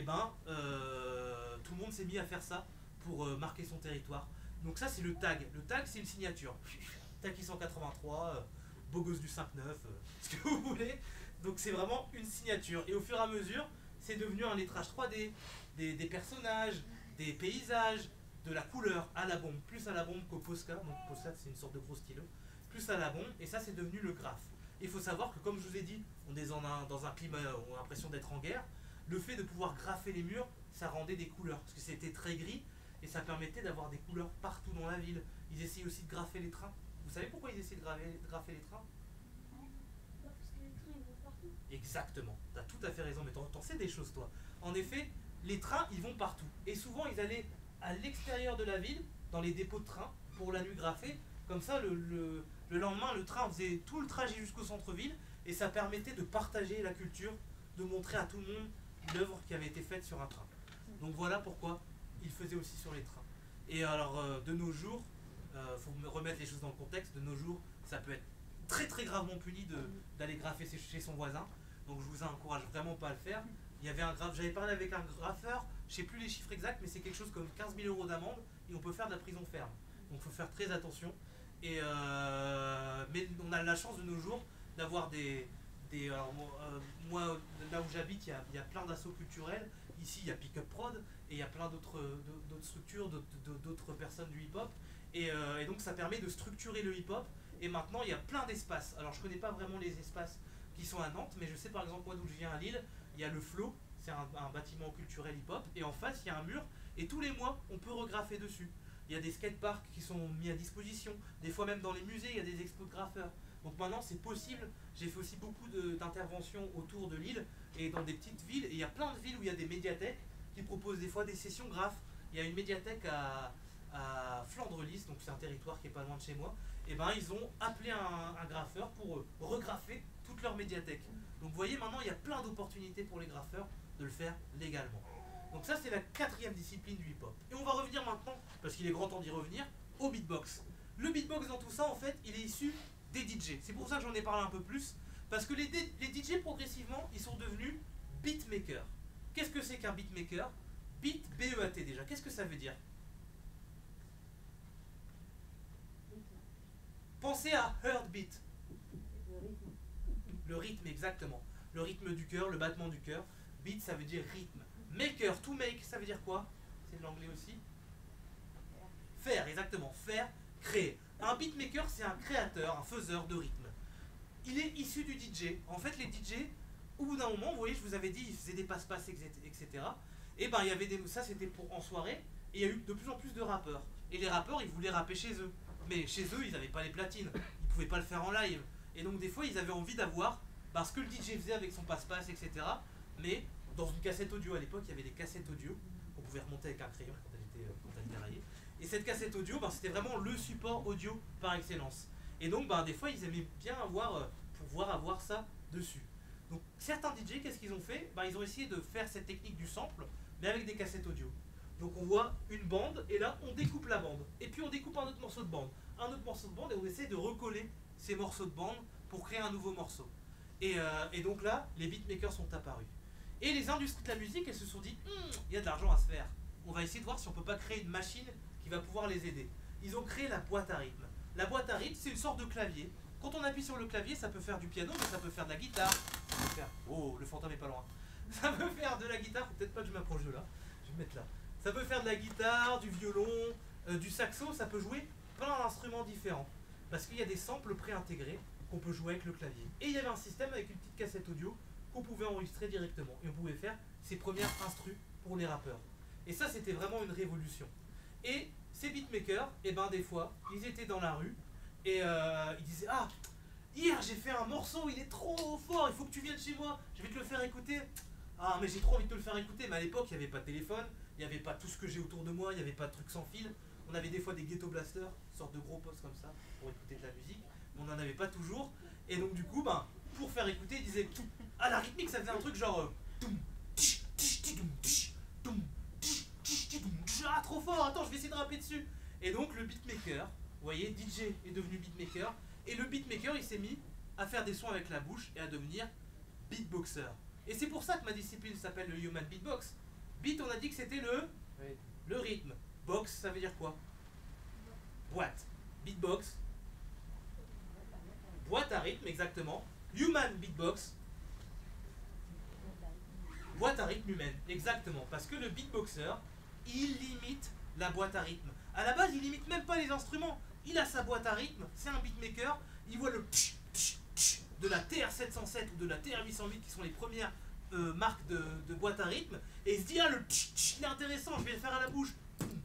tout le monde s'est mis à faire ça pour marquer son territoire. Donc ça c'est le tag. Le tag c'est une signature. Taki 183, beau gosse du 5-9, ce que vous voulez. Donc c'est vraiment une signature. Et au fur et à mesure, c'est devenu un lettrage 3D, des personnages, des paysages, de la couleur à la bombe, plus à la bombe qu'au Posca. Donc Posca c'est une sorte de gros stylo, plus à la bombe, et ça c'est devenu le graphe. Il faut savoir que comme je vous ai dit, on est dans un climat où on a l'impression d'être en guerre. Le fait de pouvoir graffer les murs, ça rendait des couleurs, parce que c'était très gris, et ça permettait d'avoir des couleurs partout dans la ville. Ils essayaient aussi de graffer les trains. Vous savez pourquoi ils essayaient de graffer les trains? Parce que les trains ils vont partout. Exactement, tu as tout à fait raison, mais t'en sais des choses toi. En effet, les trains ils vont partout, et souvent ils allaient à l'extérieur de la ville, dans les dépôts de train, pour la nuit graffer. Comme ça, le lendemain, le train faisait tout le trajet jusqu'au centre-ville, et ça permettait de partager la culture, de montrer à tout le monde l'œuvre qui avait été faite sur un train. Donc voilà pourquoi il faisait aussi sur les trains. Et alors, de nos jours, faut me remettre les choses dans le contexte, de nos jours, ça peut être très très gravement puni d'aller graffer chez son voisin. Donc je vous encourage vraiment pas à le faire. Il y avait j'avais parlé avec un graffeur, je sais plus les chiffres exacts, mais c'est quelque chose comme 15 000 € d'amende, et on peut faire de la prison ferme. Donc il faut faire très attention. Mais on a la chance de nos jours d'avoir alors, moi, là où j'habite, il y a plein d'assauts culturels. Ici, il y a Pick Up Prod, et il y a plein d'autres structures, d'autres personnes du hip-hop. Et donc ça permet de structurer le hip-hop. Et maintenant, il y a plein d'espaces. Alors je connais pas vraiment les espaces qui sont à Nantes, mais je sais par exemple, moi d'où je viens à Lille, il y a le Flow, c'est un bâtiment culturel hip-hop, et en face, il y a un mur, et tous les mois, on peut regraffer dessus. il y a des skateparks qui sont mis à disposition. Des fois même dans les musées, il y a des expos de graffeurs. Donc maintenant c'est possible. J'ai fait aussi beaucoup d'interventions autour de Lille et dans des petites villes. Et il y a plein de villes où il y a des médiathèques qui proposent des fois des sessions graphes. Il y a une médiathèque à Flandre-Lys, donc c'est un territoire qui est pas loin de chez moi. Et ben ils ont appelé un graffeur pour regraffer toute leur médiathèque. Donc vous voyez, maintenant il y a plein d'opportunités pour les graffeurs de le faire légalement. Donc ça c'est la 4e discipline du hip-hop. Et on va revenir maintenant, parce qu'il est grand temps d'y revenir, au beatbox. Le beatbox dans tout ça en fait, il est issu des DJ. C'est pour ça que j'en ai parlé un peu plus, parce que les DJ progressivement, ils sont devenus beatmakers. Qu'est-ce que c'est qu'un beatmaker? Beat, B-E-A-T déjà, qu'est-ce que ça veut dire? Pensez à heartbeat. Le rythme, exactement. Le rythme du cœur, le battement du cœur. Beat, ça veut dire rythme. Maker, to make, ça veut dire quoi? C'est de l'anglais aussi. Faire, exactement. Faire, créer. Un beatmaker, c'est un créateur, un faiseur de rythme. Il est issu du DJ. En fait, les DJ, au bout d'un moment, vous voyez, je vous avais dit, ils faisaient des passe-passe, etc. Et ben, il y avait ça, c'était pour en soirée. Et il y a eu de plus en plus de rappeurs. Et les rappeurs, ils voulaient rapper chez eux. Mais chez eux, ils n'avaient pas les platines. Ils pouvaient pas le faire en live. Et donc, des fois, ils avaient envie d'avoir ce que le DJ faisait avec son passe-passe, etc. Mais dans une cassette audio, à l'époque, il y avait des cassettes audio qu'on pouvait remonter avec un crayon quand elle était rayée. Et cette cassette audio, c'était vraiment le support audio par excellence. Et donc, des fois, ils aimaient bien pouvoir avoir ça dessus. Donc, certains DJ, qu'est-ce qu'ils ont fait? Ils ont essayé de faire cette technique du sample, mais avec des cassettes audio. Donc, on voit une bande, et là, on découpe la bande. Et puis, on découpe un autre morceau de bande. Un autre morceau de bande, et on essaie de recoller ces morceaux de bande pour créer un nouveau morceau. Et donc là, les beatmakers sont apparus. Et les industries de la musique, elles se sont dit, il y a de l'argent à se faire. On va essayer de voir si on peut pas créer une machine qui va pouvoir les aider. Ils ont créé la boîte à rythme. La boîte à rythme, c'est une sorte de clavier. Quand on appuie sur le clavier, ça peut faire du piano, mais ça peut faire de la guitare. Ça peut faire... Oh, le fantôme est pas loin. Ça peut faire de la guitare, peut-être pas que je m'approche de là. Je vais me mettre là. Ça peut faire de la guitare, du violon, du saxo, ça peut jouer plein d'instruments différents. Parce qu'il y a des samples préintégrés qu'on peut jouer avec le clavier. Et il y avait un système avec une petite cassette audio qu'on pouvait enregistrer directement. Et on pouvait faire ses premières instrus pour les rappeurs. Et ça, c'était vraiment une révolution. Et ces beatmakers, des fois, ils étaient dans la rue et ils disaient, ah, hier j'ai fait un morceau, il est trop fort, il faut que tu viennes chez moi, je vais te le faire écouter. Ah, mais j'ai trop envie de te le faire écouter. Mais à l'époque, il n'y avait pas de téléphone, il n'y avait pas tout ce que j'ai autour de moi, il n'y avait pas de trucs sans fil. On avait des fois des ghetto blasters, sorte de gros postes comme ça, pour écouter de la musique. Mais on n'en avait pas toujours. Et donc du coup, pour faire écouter, ils disaient, ah, la rythmique, ça faisait un truc genre... Ah, trop fort, attends, je vais essayer de rapper dessus. Et donc le beatmaker, vous voyez, DJ est devenu beatmaker. Et le beatmaker, il s'est mis à faire des sons avec la bouche et à devenir beatboxer. Et c'est pour ça que ma discipline s'appelle le human beatbox. Beat, on a dit que c'était le rythme. Box, ça veut dire quoi? Boîte. Beatbox. Boîte à rythme, exactement. Human beatbox. Boîte à rythme humaine, exactement. Parce que le beatboxer, il limite la boîte à rythme. À la base, il limite même pas les instruments. Il a sa boîte à rythme, c'est un beatmaker. Il voit le de la TR-707 ou de la TR-808 qui sont les premières marques de boîte à rythme. Et il se dit, ah, il est intéressant, je vais le faire à la bouche.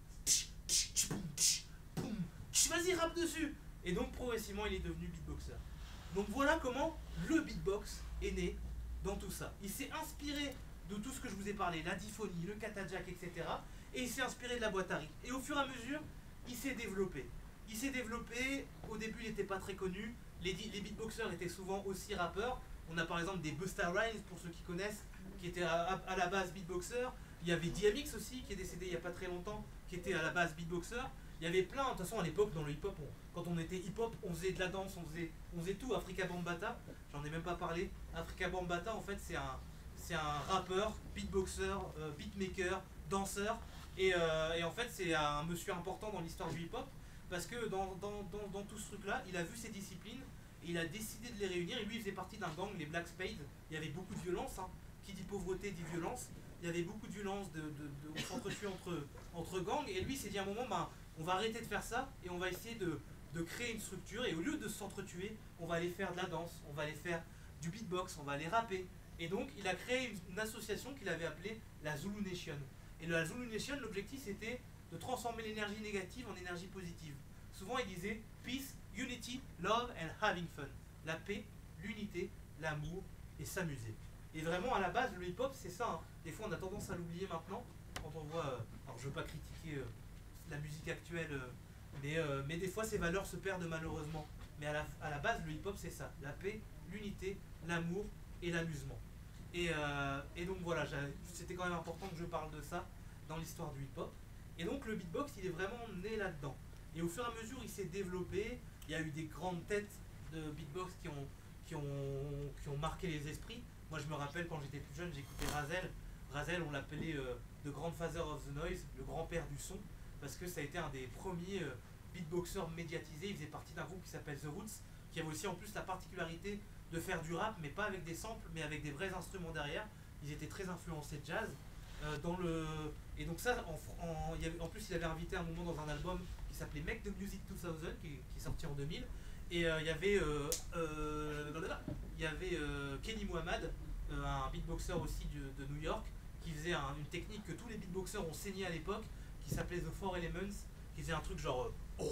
Vas-y, rappe dessus. Et donc, progressivement, il est devenu beatboxer. Donc voilà comment le beatbox est né dans tout ça. Il s'est inspiré de tout ce que je vous ai parlé, la diphonie, le katajak, etc. Et il s'est inspiré de la boîte à rythme. Et au fur et à mesure, il s'est développé. Il s'est développé, au début il n'était pas très connu, les beatboxers étaient souvent aussi rappeurs. On a par exemple des Busta Rhymes, pour ceux qui connaissent, qui étaient à la base beatboxer. Il y avait DMX aussi, qui est décédé il n'y a pas très longtemps, qui était à la base beatboxer. Il y avait plein, de toute façon à l'époque dans le hip-hop, quand on était hip-hop, on faisait de la danse, on faisait tout. Afrika Bambaataa, j'en ai même pas parlé. Afrika Bambaataa, en fait, c'est un rappeur, beatboxer, beatmaker, danseur. Et en fait, c'est un monsieur important dans l'histoire du hip-hop. Parce que dans tout ce truc-là, il a vu ces disciplines et il a décidé de les réunir. Et lui, il faisait partie d'un gang, les Black Spades. Il y avait beaucoup de violence. Qui dit pauvreté dit violence. Il y avait beaucoup de violence, on s'entretue entre gangs. Et lui, il s'est dit à un moment, on va arrêter de faire ça et on va essayer de créer une structure. Et au lieu de s'entretuer, on va aller faire de la danse, on va aller faire du beatbox, on va aller rapper. Et donc, il a créé une association qu'il avait appelée la Zulu Nation. Et la Zulu Nation, l'objectif, c'était de transformer l'énergie négative en énergie positive. Souvent, il disait peace, unity, love and having fun. La paix, l'unité, l'amour et s'amuser. Et vraiment, à la base, le hip-hop, c'est ça. Hein. Des fois, on a tendance à l'oublier maintenant, quand on voit... alors, je veux pas critiquer la musique actuelle, mais des fois, ces valeurs se perdent malheureusement. Mais à la base, le hip-hop, c'est ça. La paix, l'unité, l'amour et l'amusement. Et donc, voilà, c'était quand même important que je parle de ça dans l'histoire du hip-hop. Et donc, le beatbox, il est vraiment né là-dedans. Et au fur et à mesure, il s'est développé. Il y a eu des grandes têtes de beatbox qui ont marqué les esprits. Moi, je me rappelle quand j'étais plus jeune, j'écoutais Razel. Razel, on l'appelait The Grandfather of the Noise, le grand-père du son, parce que ça a été un des premiers beatboxers médiatisés. Il faisait partie d'un groupe qui s'appelle The Roots, qui avait aussi en plus la particularité de faire du rap, mais pas avec des samples, mais avec des vrais instruments derrière. Ils étaient très influencés de jazz. Et donc ça, en plus, il avait invité un moment dans un album qui s'appelait Make the Music 2000, qui est sorti en 2000. Et il y avait Kenny Mohamed, un beatboxer aussi de New York, qui faisait une technique que tous les beatboxers ont saigné à l'époque, qui s'appelait The Four Elements, qui faisait un truc genre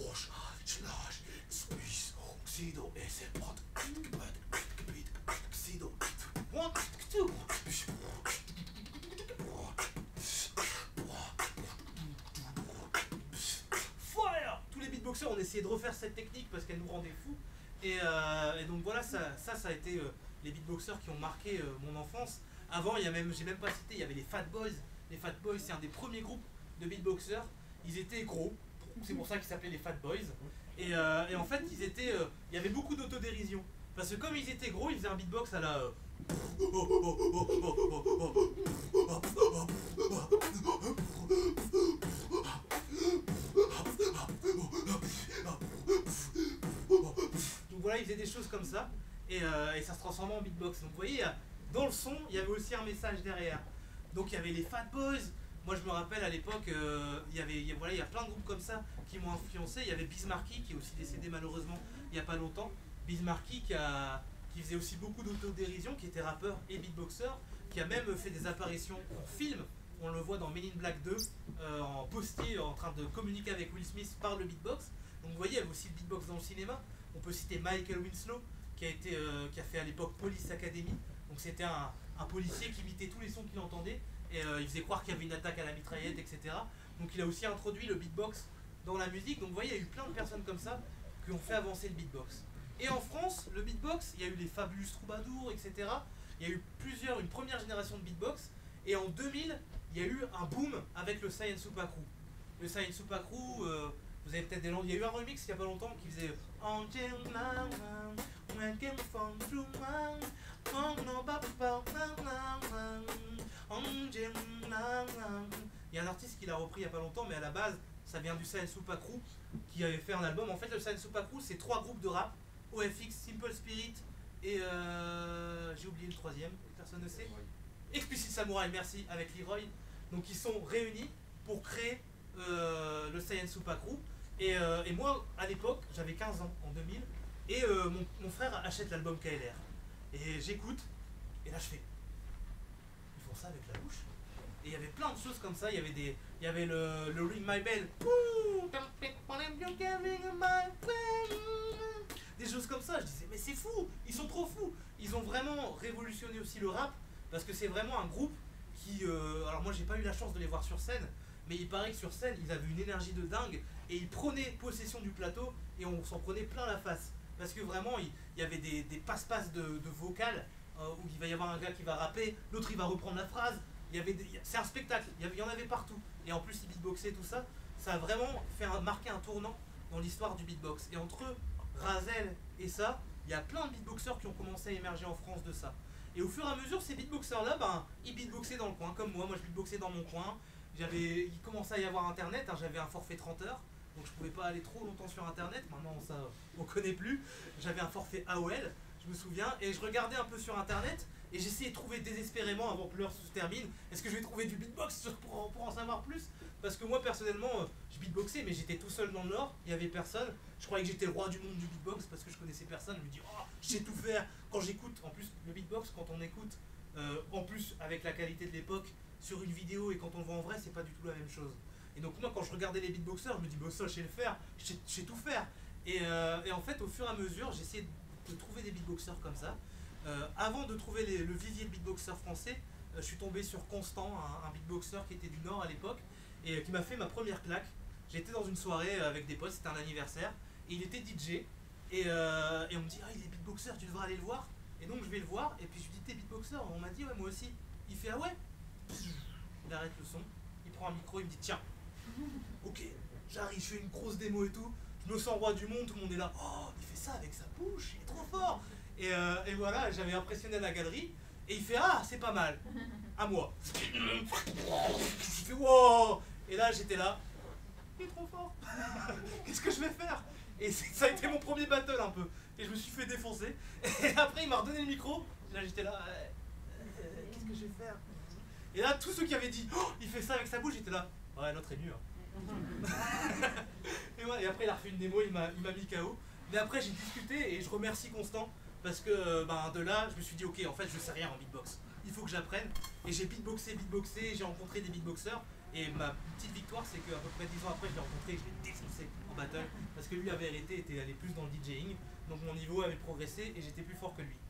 Fire. Tous les beatboxers ont essayé de refaire cette technique parce qu'elle nous rendait fous. Et donc voilà, ça a été les beatboxers qui ont marqué mon enfance. Avant, j'ai même pas cité, il y avait les Fat Boys. Les Fat Boys, c'est un des premiers groupes de beatboxers. Ils étaient gros, c'est pour ça qu'ils s'appelaient les Fat Boys. Et en fait, il y avait beaucoup d'autodérision. Parce que comme ils étaient gros, ils faisaient un beatbox à la... Donc voilà, ils faisaient des choses comme ça. Et ça se transformait en beatbox. Donc vous voyez, dans le son, il y avait aussi un message derrière. Donc il y avait les Fat Boys. Moi je me rappelle à l'époque, il y a plein de groupes comme ça qui m'ont influencé. Il y avait Biz Markie qui est aussi décédé malheureusement il n'y a pas longtemps. Biz Markie qui faisait aussi beaucoup d'autodérision, qui était rappeur et beatboxer, qui a même fait des apparitions en film. On le voit dans Men in Black 2, en postier, en train de communiquer avec Will Smith par le beatbox. Donc vous voyez, il y avait aussi le beatbox dans le cinéma. On peut citer Michael Winslow, qui a fait à l'époque Police Academy. Donc c'était un policier qui imitait tous les sons qu'il entendait. Et il faisait croire qu'il y avait une attaque à la mitraillette, etc. Donc il a aussi introduit le beatbox dans la musique. Donc vous voyez, il y a eu plein de personnes comme ça qui ont fait avancer le beatbox. Et en France, le beatbox, il y a eu les Fabulous Troubadours, etc. Il y a eu une première génération de beatbox. Et en 2000, il y a eu un boom avec le Science Super Crew. Le Science Super Crew, vous avez peut-être il y a eu un remix il n'y a pas longtemps qui faisait il y a un artiste qui l'a repris il n'y a pas longtemps, mais à la base, ça vient du Science Super Crew qui avait fait un album. En fait, le Science Super Crew, c'est 3 groupes de rap: OFX, Simple Spirit et j'ai oublié le troisième, personne ne sait. Explicit Samurai, merci, avec Leroy. Donc ils sont réunis pour créer le Science Super Crew. Et moi, à l'époque, j'avais 15 ans, en 2000, et mon frère achète l'album KLR. Et j'écoute, et là je fais, ils font ça avec la bouche. Et il y avait plein de choses comme ça, il y avait le Ring My Bell. Des choses comme ça, je disais, mais c'est fou, ils sont trop fous. Ils ont vraiment révolutionné aussi le rap, parce que c'est vraiment un groupe qui... alors moi j'ai pas eu la chance de les voir sur scène, mais il paraît que sur scène, ils avaient une énergie de dingue, et ils prenaient possession du plateau, et on s'en prenait plein la face. Parce que vraiment, il y avait des passe-passe de vocales, où il va y avoir un gars qui va rapper, l'autre il va reprendre la phrase. C'est un spectacle, il y en avait partout. Et en plus, ils beatboxaient, tout ça. Ça a vraiment marqué un tournant dans l'histoire du beatbox. Et entre Razel et ça, il y a plein de beatboxers qui ont commencé à émerger en France de ça. Et au fur et à mesure, ces beatboxers-là, ils beatboxaient dans le coin, comme moi. Moi, je beatboxais dans mon coin. Il commençait à y avoir Internet, hein, j'avais un forfait 30 heures. Donc je pouvais pas aller trop longtemps sur Internet. Maintenant, ça, on connaît plus. J'avais un forfait AOL, je me souviens. Et je regardais un peu sur Internet. Et j'essayais de trouver désespérément, avant que l'heure se termine, est-ce que je vais trouver du beatbox pour en savoir plus? Parce que moi, personnellement, je beatboxais, mais j'étais tout seul dans le Nord, il n'y avait personne. Je croyais que j'étais le roi du monde du beatbox parce que je connaissais personne. Je me dis, oh, je sais tout faire. Quand j'écoute, en plus, le beatbox, quand on écoute, en plus, avec la qualité de l'époque, sur une vidéo et quand on le voit en vrai, c'est pas du tout la même chose. Et donc moi quand je regardais les beatboxers, je me dis bah ça je sais le faire, je sais tout faire. Et en fait au fur et à mesure j'ai essayé de trouver des beatboxers comme ça. Avant de trouver le vivier de beatboxers français, je suis tombé sur Constant, un beatboxer qui était du Nord à l'époque, et qui m'a fait ma première claque. J'étais dans une soirée avec des potes, c'était un anniversaire, et il était DJ, et on me dit ah il est beatboxer, tu devrais aller le voir. Et donc je vais le voir, et puis je lui dis t'es beatboxer, on m'a dit ouais moi aussi. Il fait ah ouais. Il arrête le son, il prend un micro, il me dit tiens, ok, j'arrive, je fais une grosse démo et tout, je me sens roi du monde, tout le monde est là, oh il fait ça avec sa bouche, il est trop fort. Et voilà, j'avais impressionné la galerie, et il fait ah c'est pas mal, à moi. Il fait wow. Et là j'étais là, il est trop fort, qu'est-ce que je vais faire? Et ça a été mon premier battle un peu, et je me suis fait défoncer, et après il m'a redonné le micro, et là j'étais là, qu'est-ce que je vais faire? Et là tous ceux qui avaient dit oh, il fait ça avec sa bouche, j'étais là, ouais l'autre est mieux. Et, ouais, et après il a refait une démo, il m'a mis KO. Mais après j'ai discuté et je remercie Constant parce que de là je me suis dit ok en fait je sais rien en beatbox, il faut que j'apprenne. Et j'ai beatboxé, j'ai rencontré des beatboxers. Et ma petite victoire c'est qu'à peu près 10 ans après je l'ai rencontré et je l'ai défoncé en battle. Parce que lui avait arrêté, était allé plus dans le DJing. Donc mon niveau avait progressé et j'étais plus fort que lui.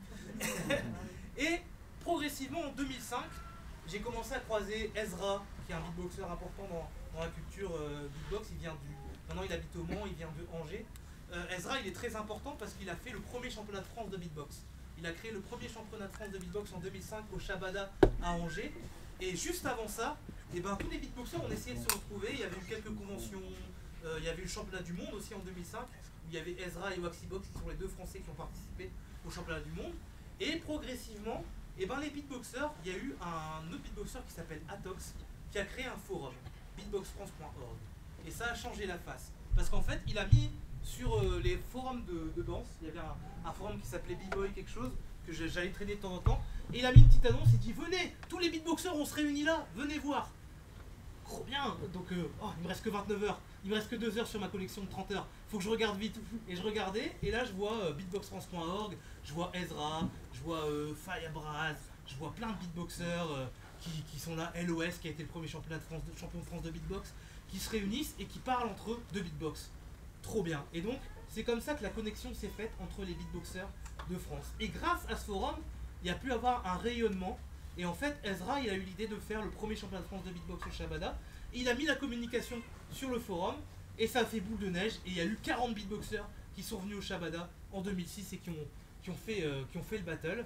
Et progressivement en 2005 j'ai commencé à croiser Ezra, qui est un beatboxer important dans la culture beatbox. Maintenant il habite au Mans, il vient de Angers. Ezra il est très important parce qu'il a fait le premier championnat de France de beatbox. Il a créé le premier championnat de France de beatbox en 2005 au Shabada à Angers. Et juste avant ça, tous les beatboxers ont essayé de se retrouver. Il y avait eu quelques conventions, il y avait eu le championnat du monde aussi en 2005, où il y avait Ezra et Waxibox qui sont les deux Français qui ont participé au championnat du monde. Et progressivement, les beatboxers, il y a eu un autre beatboxer qui s'appelle Atox, qui a créé un forum, beatboxfrance.org. Et ça a changé la face. Parce qu'en fait, il a mis sur les forums de danse, il y avait un forum qui s'appelait B-Boy quelque chose, que j'allais traîner de temps en temps, et il a mis une petite annonce, il dit venez, tous les beatboxers on se réunit là, venez voir. Trop bien, donc il me reste que 29 heures, il me reste que 2 heures sur ma collection de 30 heures, faut que je regarde vite. Et je regardais, et là je vois beatboxfrance.org, je vois Ezra, je vois Firebraz, je vois plein de beatboxers qui sont là, LOS qui a été le premier champion de France de beatbox, qui se réunissent et qui parlent entre eux de beatbox. Trop bien. Et donc c'est comme ça que la connexion s'est faite entre les beatboxers de France. Et grâce à ce forum, il y a pu avoir un rayonnement. Et en fait, Ezra, il a eu l'idée de faire le premier championnat de France de beatbox au Shabada. Et il a mis la communication sur le forum. Et ça a fait boule de neige. Et il y a eu 40 beatboxers qui sont venus au Shabada en 2006 et qui ont fait le battle.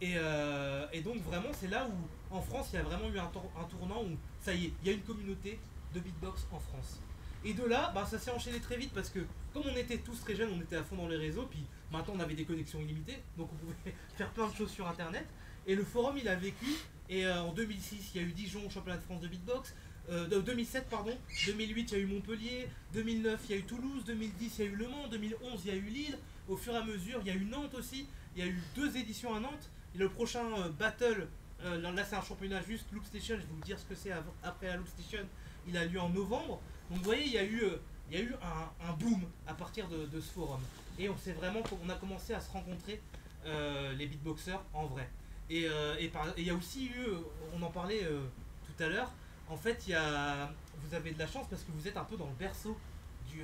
Et donc vraiment, c'est là où, en France, il y a vraiment eu un tournant où, ça y est, il y a une communauté de beatbox en France. Et de là, ça s'est enchaîné très vite parce que comme on était tous très jeunes, on était à fond dans les réseaux, puis maintenant on avait des connexions illimitées, donc on pouvait faire plein de choses sur internet. Et le forum il a vécu, et en 2006 il y a eu Dijon au championnat de France de beatbox, 2007 pardon, 2008 il y a eu Montpellier, 2009 il y a eu Toulouse, 2010 il y a eu Le Mans, 2011 il y a eu Lille, au fur et à mesure il y a eu Nantes aussi, il y a eu 2 éditions à Nantes, et le prochain battle, là c'est un championnat juste Loop Station, je vais vous dire ce que c'est après la Loop Station, il a lieu en novembre. Donc vous voyez, il y a eu un boom à partir de ce forum. Et on a commencé à se rencontrer les beatboxers en vrai. Et il y a aussi eu, on en parlait tout à l'heure, en fait vous avez de la chance parce que vous êtes un peu dans le berceau du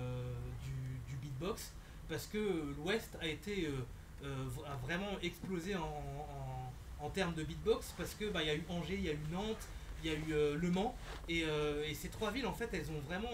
beatbox, parce que l'Ouest a vraiment explosé en termes de beatbox, parce que il y a eu Angers, il y a eu Nantes, il y a eu Le Mans, et ces 3 villes en fait elles ont vraiment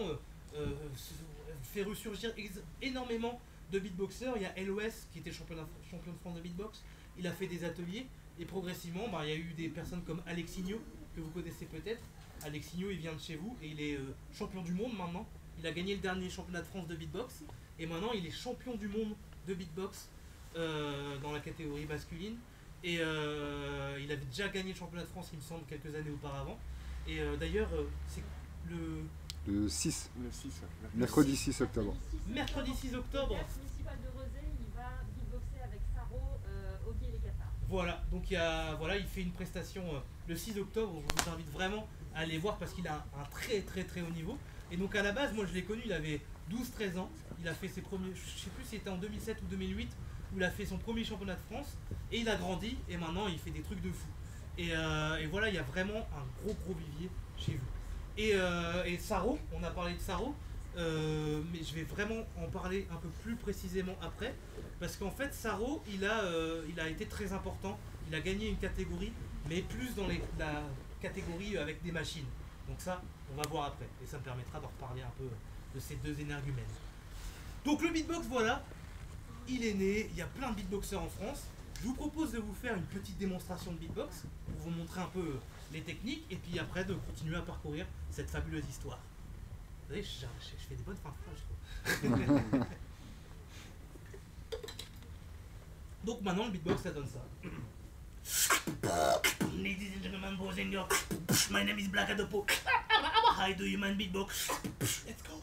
fait ressurgir énormément de beatboxers. Il y a LOS qui était champion de France de beatbox, il a fait des ateliers, et progressivement il y a eu des personnes comme Alexinho que vous connaissez peut-être. Alexinho il vient de chez vous et il est champion du monde maintenant, il a gagné le dernier championnat de France de beatbox et maintenant il est champion du monde de beatbox dans la catégorie masculine. Et il avait déjà gagné le championnat de France, il me semble, quelques années auparavant. Et d'ailleurs, c'est le 6. Mercredi 6 octobre. Mercredi 6 octobre. Le municipal de Rezé, il va beatboxer avec Saro, Ogui et les Qatar. Voilà, donc il fait une prestation le 6 octobre. Je vous invite vraiment à aller voir parce qu'il a un très très très haut niveau. Et donc à la base, moi je l'ai connu, il avait 12-13 ans. Il a fait ses premiers, je sais plus si c'était en 2007 ou 2008, où il a fait son premier championnat de France, et il a grandi, et maintenant il fait des trucs de fou. Et voilà, il y a vraiment un gros vivier chez vous. Et Saro, on a parlé de Saro, mais je vais vraiment en parler un peu plus précisément après, parce qu'en fait Saro, il a été très important, il a gagné une catégorie, mais plus dans la catégorie avec des machines. Donc ça, on va voir après, et ça me permettra d'en reparler un peu de ces deux énergumènes. Donc le beatbox, voilà, il est né, il y a plein de beatboxers en France. Je vous propose de vous faire une petite démonstration de beatbox, pour vous montrer un peu les techniques, et puis après de continuer à parcourir cette fabuleuse histoire. Vous voyez, je fais des bonnes fins de phrase, je trouve. Donc maintenant, le beatbox, ça donne ça. Ladies and gentlemen, boys and girls, my name is Black Adopo. How do you man beatbox? Let's go.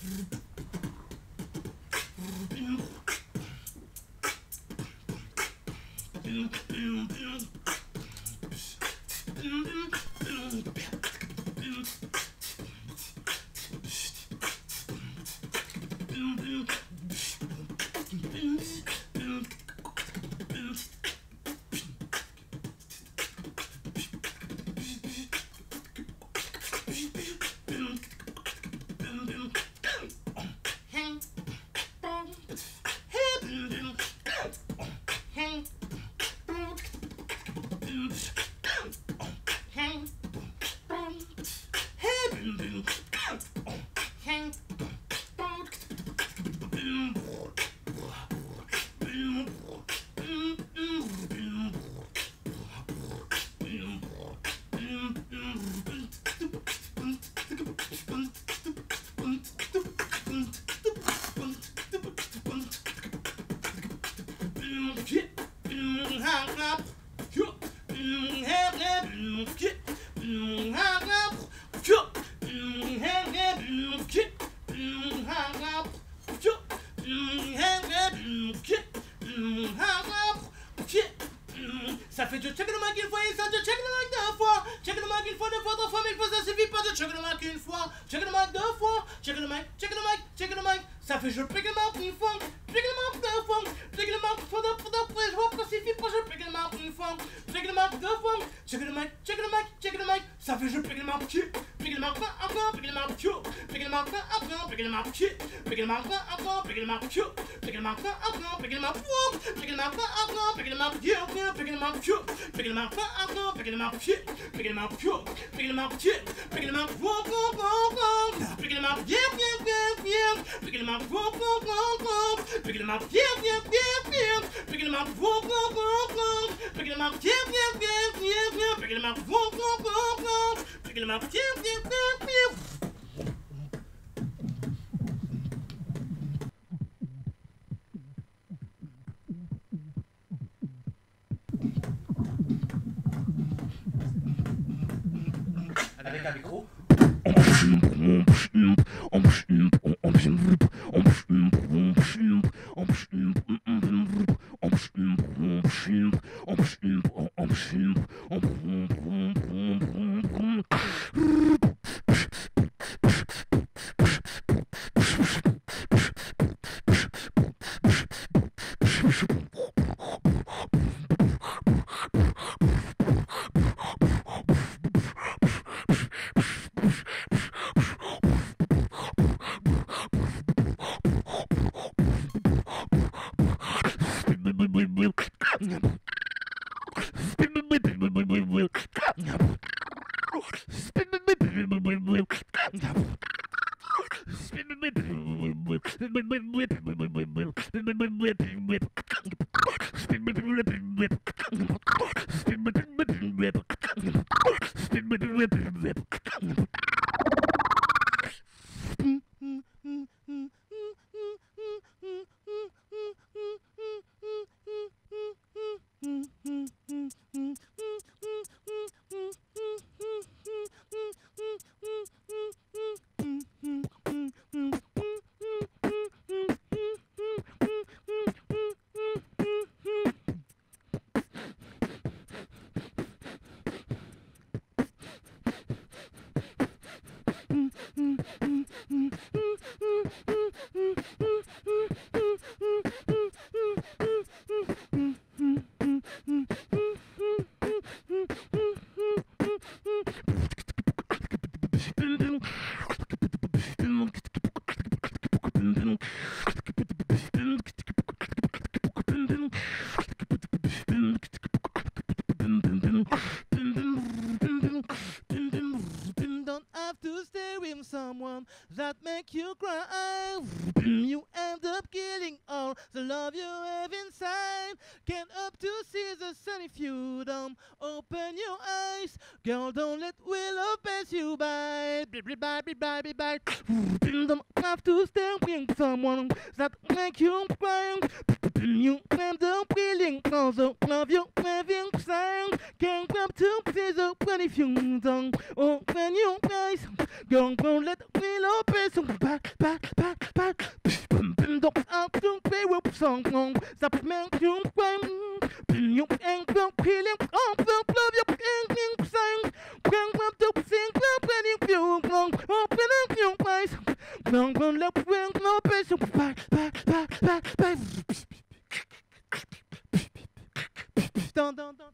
Ça fait de check le mic une fois et ça de check le mic deux fois. Check le mic une fois, deux fois, trois fois, mille fois, ça suffit pas de check le mic une fois. Check le mic deux fois. Check le mic, check le mic, check le mic. Ça fait je pick le mic une fois. Pick le mic deux fois. Pick le mic fois, deux fois, je vois pas suffit pas je pick le mic une fois. Pick le mic deux fois. Check le mic, check le mic, check le mic. Ça fait je pick le mic qui. Pick le mic après, pick le mic qui. Pick le mic après, pick le mic qui. Pick le mic après, pick le mic qui. Pick le mic après, pick le mic qui. Pick le mic après, pick le mic qui. Pick le mic qui. Pick le mic après, pick le mic qui. Pick le mic qui. Pick le mic qui. Pick le mic Pick le mic bien bien bien bien. Pick le mic Pick le mic bien bien bien bien. Pick le mic Pick le mic bien bien bien bien. Pick le mic Pick le mic bien bien bien bien. Avec un micro. Don't have to stay with someone that make you cry. You end up killing all the love you have inside. Can't hope to see the sun if you don't open your eyes. Girl, don't let willow pass you by. Bye. Don't have to stay with someone that make you cry. You end up killing all the love you have inside. Can't hope to see the sun if you don't open your eyes. Girl, don't let willow pass you by. Don't have to play with someone that make you cry. You ain't no feeling of the love you ain't inside. Can't have to think when you don't open up your eyes. Don't let willow pass you by. Don't.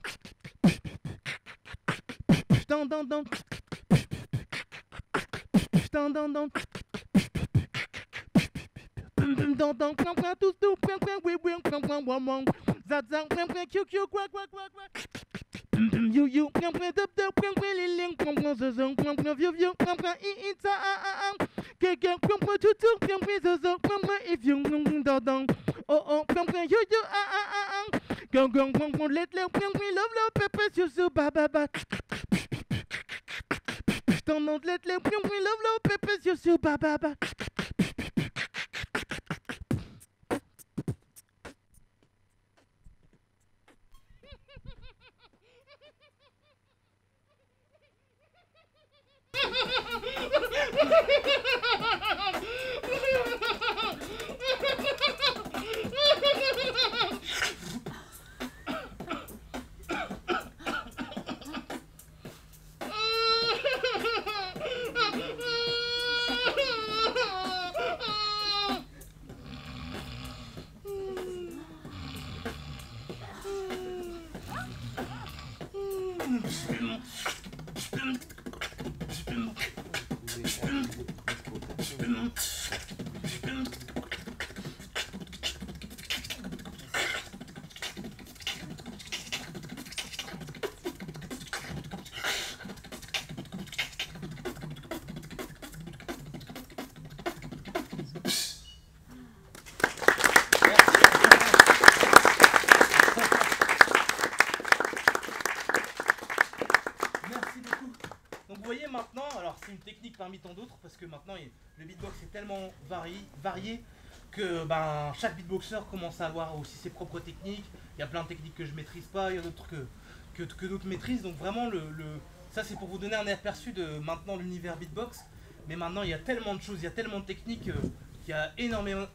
You can play the link from if you don't. Oh, come you go let love peppers you so ba. Don't let love peppers you so ba. une technique parmi tant d'autres parce que maintenant le beatbox est tellement varié que chaque beatboxer commence à avoir aussi ses propres techniques. Il y a plein de techniques que je maîtrise pas, il y a d'autres que d'autres maîtrisent. Donc vraiment ça c'est pour vous donner un aperçu de maintenant l'univers beatbox. Mais maintenant il y a tellement de choses, il y a tellement de techniques qu'il y a énormément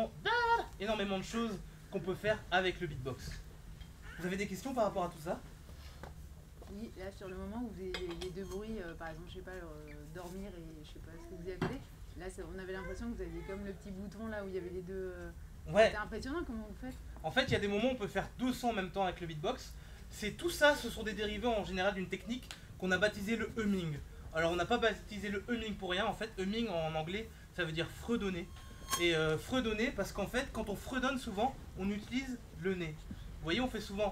de choses qu'on peut faire avec le beatbox. Vous avez des questions par rapport à tout ça? Oui, là sur le moment où vous avez les deux bruits, par exemple, je sais pas, dormir et je sais pas ce que vous avez fait, là on avait l'impression que vous aviez comme le petit bouton là où il y avait les deux. Ouais. C'était impressionnant comment vous faites. En fait, il y a des moments où on peut faire 200 en même temps avec le beatbox. C'est tout ça, ce sont des dérivés en général d'une technique qu'on a baptisé le humming. Alors on n'a pas baptisé le humming pour rien, en fait humming en anglais ça veut dire fredonner. Et fredonner parce qu'en fait quand on fredonne souvent on utilise le nez. Vous voyez, on fait souvent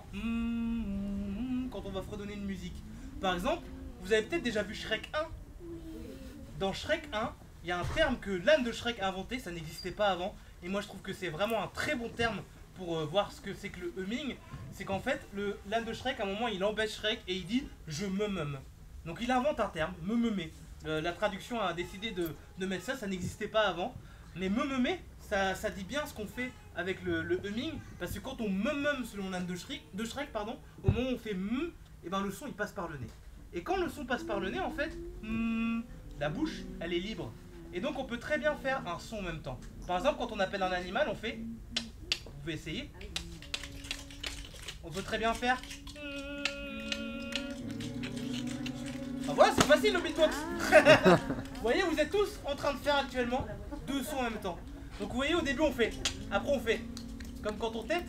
quand on va fredonner une musique. Par exemple, vous avez peut-être déjà vu Shrek 1. Dans Shrek 1, il y a un terme que l'âne de Shrek a inventé, ça n'existait pas avant. Et moi je trouve que c'est vraiment un très bon terme pour voir ce que c'est que le humming. C'est qu'en fait, l'âne de Shrek, à un moment, il embête Shrek et il dit « je me meume ». Donc il invente un terme, me meumer. La traduction a décidé de mettre ça, ça n'existait pas avant. Mais me meumer, ça dit bien ce qu'on fait avec le humming, parce que quand on me selon l'âne de Shrek, au moment où on fait et le son il passe par le nez. Et quand le son passe par le nez, en fait, la bouche elle est libre. Et donc on peut très bien faire un son en même temps. Par exemple, quand on appelle un animal, on fait. Vous pouvez essayer. On peut très bien faire. Ah voilà, c'est facile le beatbox. Vous voyez, vous êtes tous en train de faire actuellement 2 sons en même temps. Donc vous voyez, au début on fait, après on fait comme quand on tête.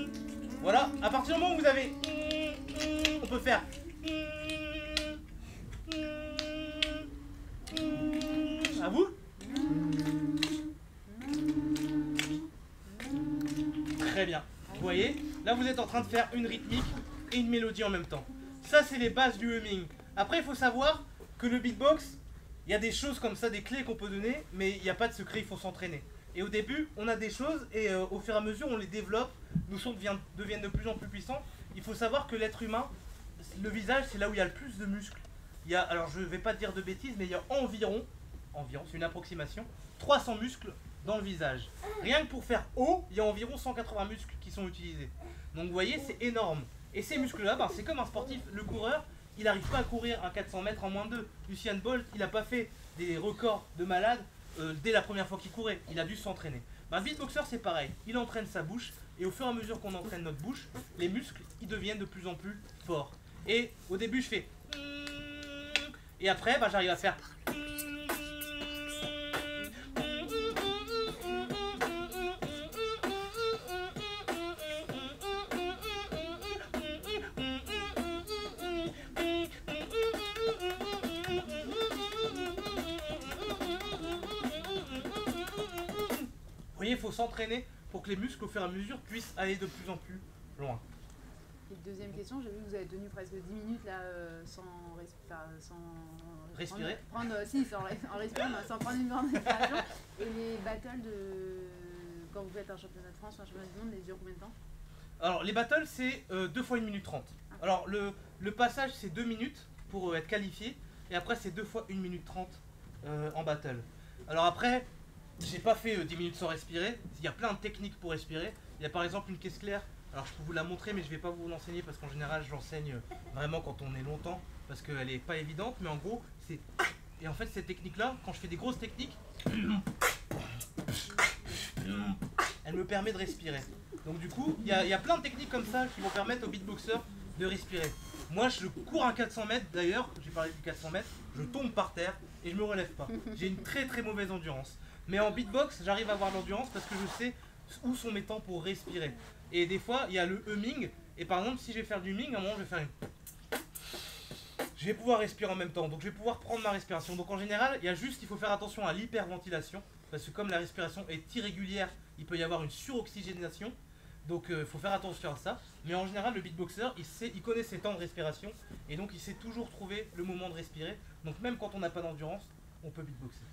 Voilà, à partir du moment où vous avez, on peut faire. Là, vous êtes en train de faire une rythmique et une mélodie en même temps. Ça, c'est les bases du humming. Après, il faut savoir que le beatbox, il y a des choses comme ça, des clés qu'on peut donner, mais il n'y a pas de secret, il faut s'entraîner. Et au début, on a des choses et au fur et à mesure, on les développe. Nos sons deviennent de plus en plus puissants. Il faut savoir que l'être humain, le visage, c'est là où il y a le plus de muscles. Il y a, alors je ne vais pas te dire de bêtises, mais il y a environ, c'est une approximation, 300 muscles dans le visage. Rien que pour faire haut, il y a environ 180 muscles qui sont utilisés. Donc vous voyez, c'est énorme. Et ces muscles-là, ben, c'est comme un sportif. Le coureur, il n'arrive pas à courir un 400 mètres en moins de 2. Usain Bolt, il n'a pas fait des records de malade dès la première fois qu'il courait. Il a dû s'entraîner. Ben, un beatboxer, c'est pareil. Il entraîne sa bouche. Et au fur et à mesure qu'on entraîne notre bouche, les muscles, ils deviennent de plus en plus forts. Et au début, je fais... Et après, ben, j'arrive à faire... Vous voyez, il faut s'entraîner pour que les muscles, au fur et à mesure, puissent aller de plus en plus loin. Et deuxième question, j'ai vu que vous avez tenu presque 10 minutes là sans respirer. En respirant, mais sans prendre une grande respiration. Et les battles quand vous faites un championnat de France ou un championnat du monde, ils durent combien de temps? Alors, les battles, c'est 2 fois 1 minute 30. Alors, le passage, c'est 2 minutes pour être qualifié. Et après, c'est 2 fois 1 minute 30 en battle. Alors après, j'ai pas fait 10 minutes sans respirer. Il y a plein de techniques pour respirer. Il y a par exemple une caisse claire. Alors je peux vous la montrer, mais je vais pas vous l'enseigner parce qu'en général je l'enseigne vraiment quand on est longtemps parce qu'elle est pas évidente. Mais en gros, c'est... Et en fait, cette technique-là, quand je fais des grosses techniques, elle me permet de respirer. Donc du coup, il y a plein de techniques comme ça qui vont permettre aux beatboxers de respirer. Moi, je cours un 400 mètres d'ailleurs, j'ai parlé du 400 mètres, je tombe par terre et je me relève pas. J'ai une très très mauvaise endurance. Mais en beatbox, j'arrive à avoir l'endurance parce que je sais où sont mes temps pour respirer. Et des fois, il y a le humming. Et par exemple, si je vais faire du humming, à un moment, je vais faire une... Je vais pouvoir respirer en même temps. Donc, je vais pouvoir prendre ma respiration. Donc, en général, il faut faire attention à l'hyperventilation. Parce que comme la respiration est irrégulière, il peut y avoir une suroxygénation. Donc, il faut faire attention à ça. Mais en général, le beatboxer, il connaît ses temps de respiration. Et donc, il sait toujours trouver le moment de respirer. Donc, même quand on n'a pas d'endurance, on peut beatboxer.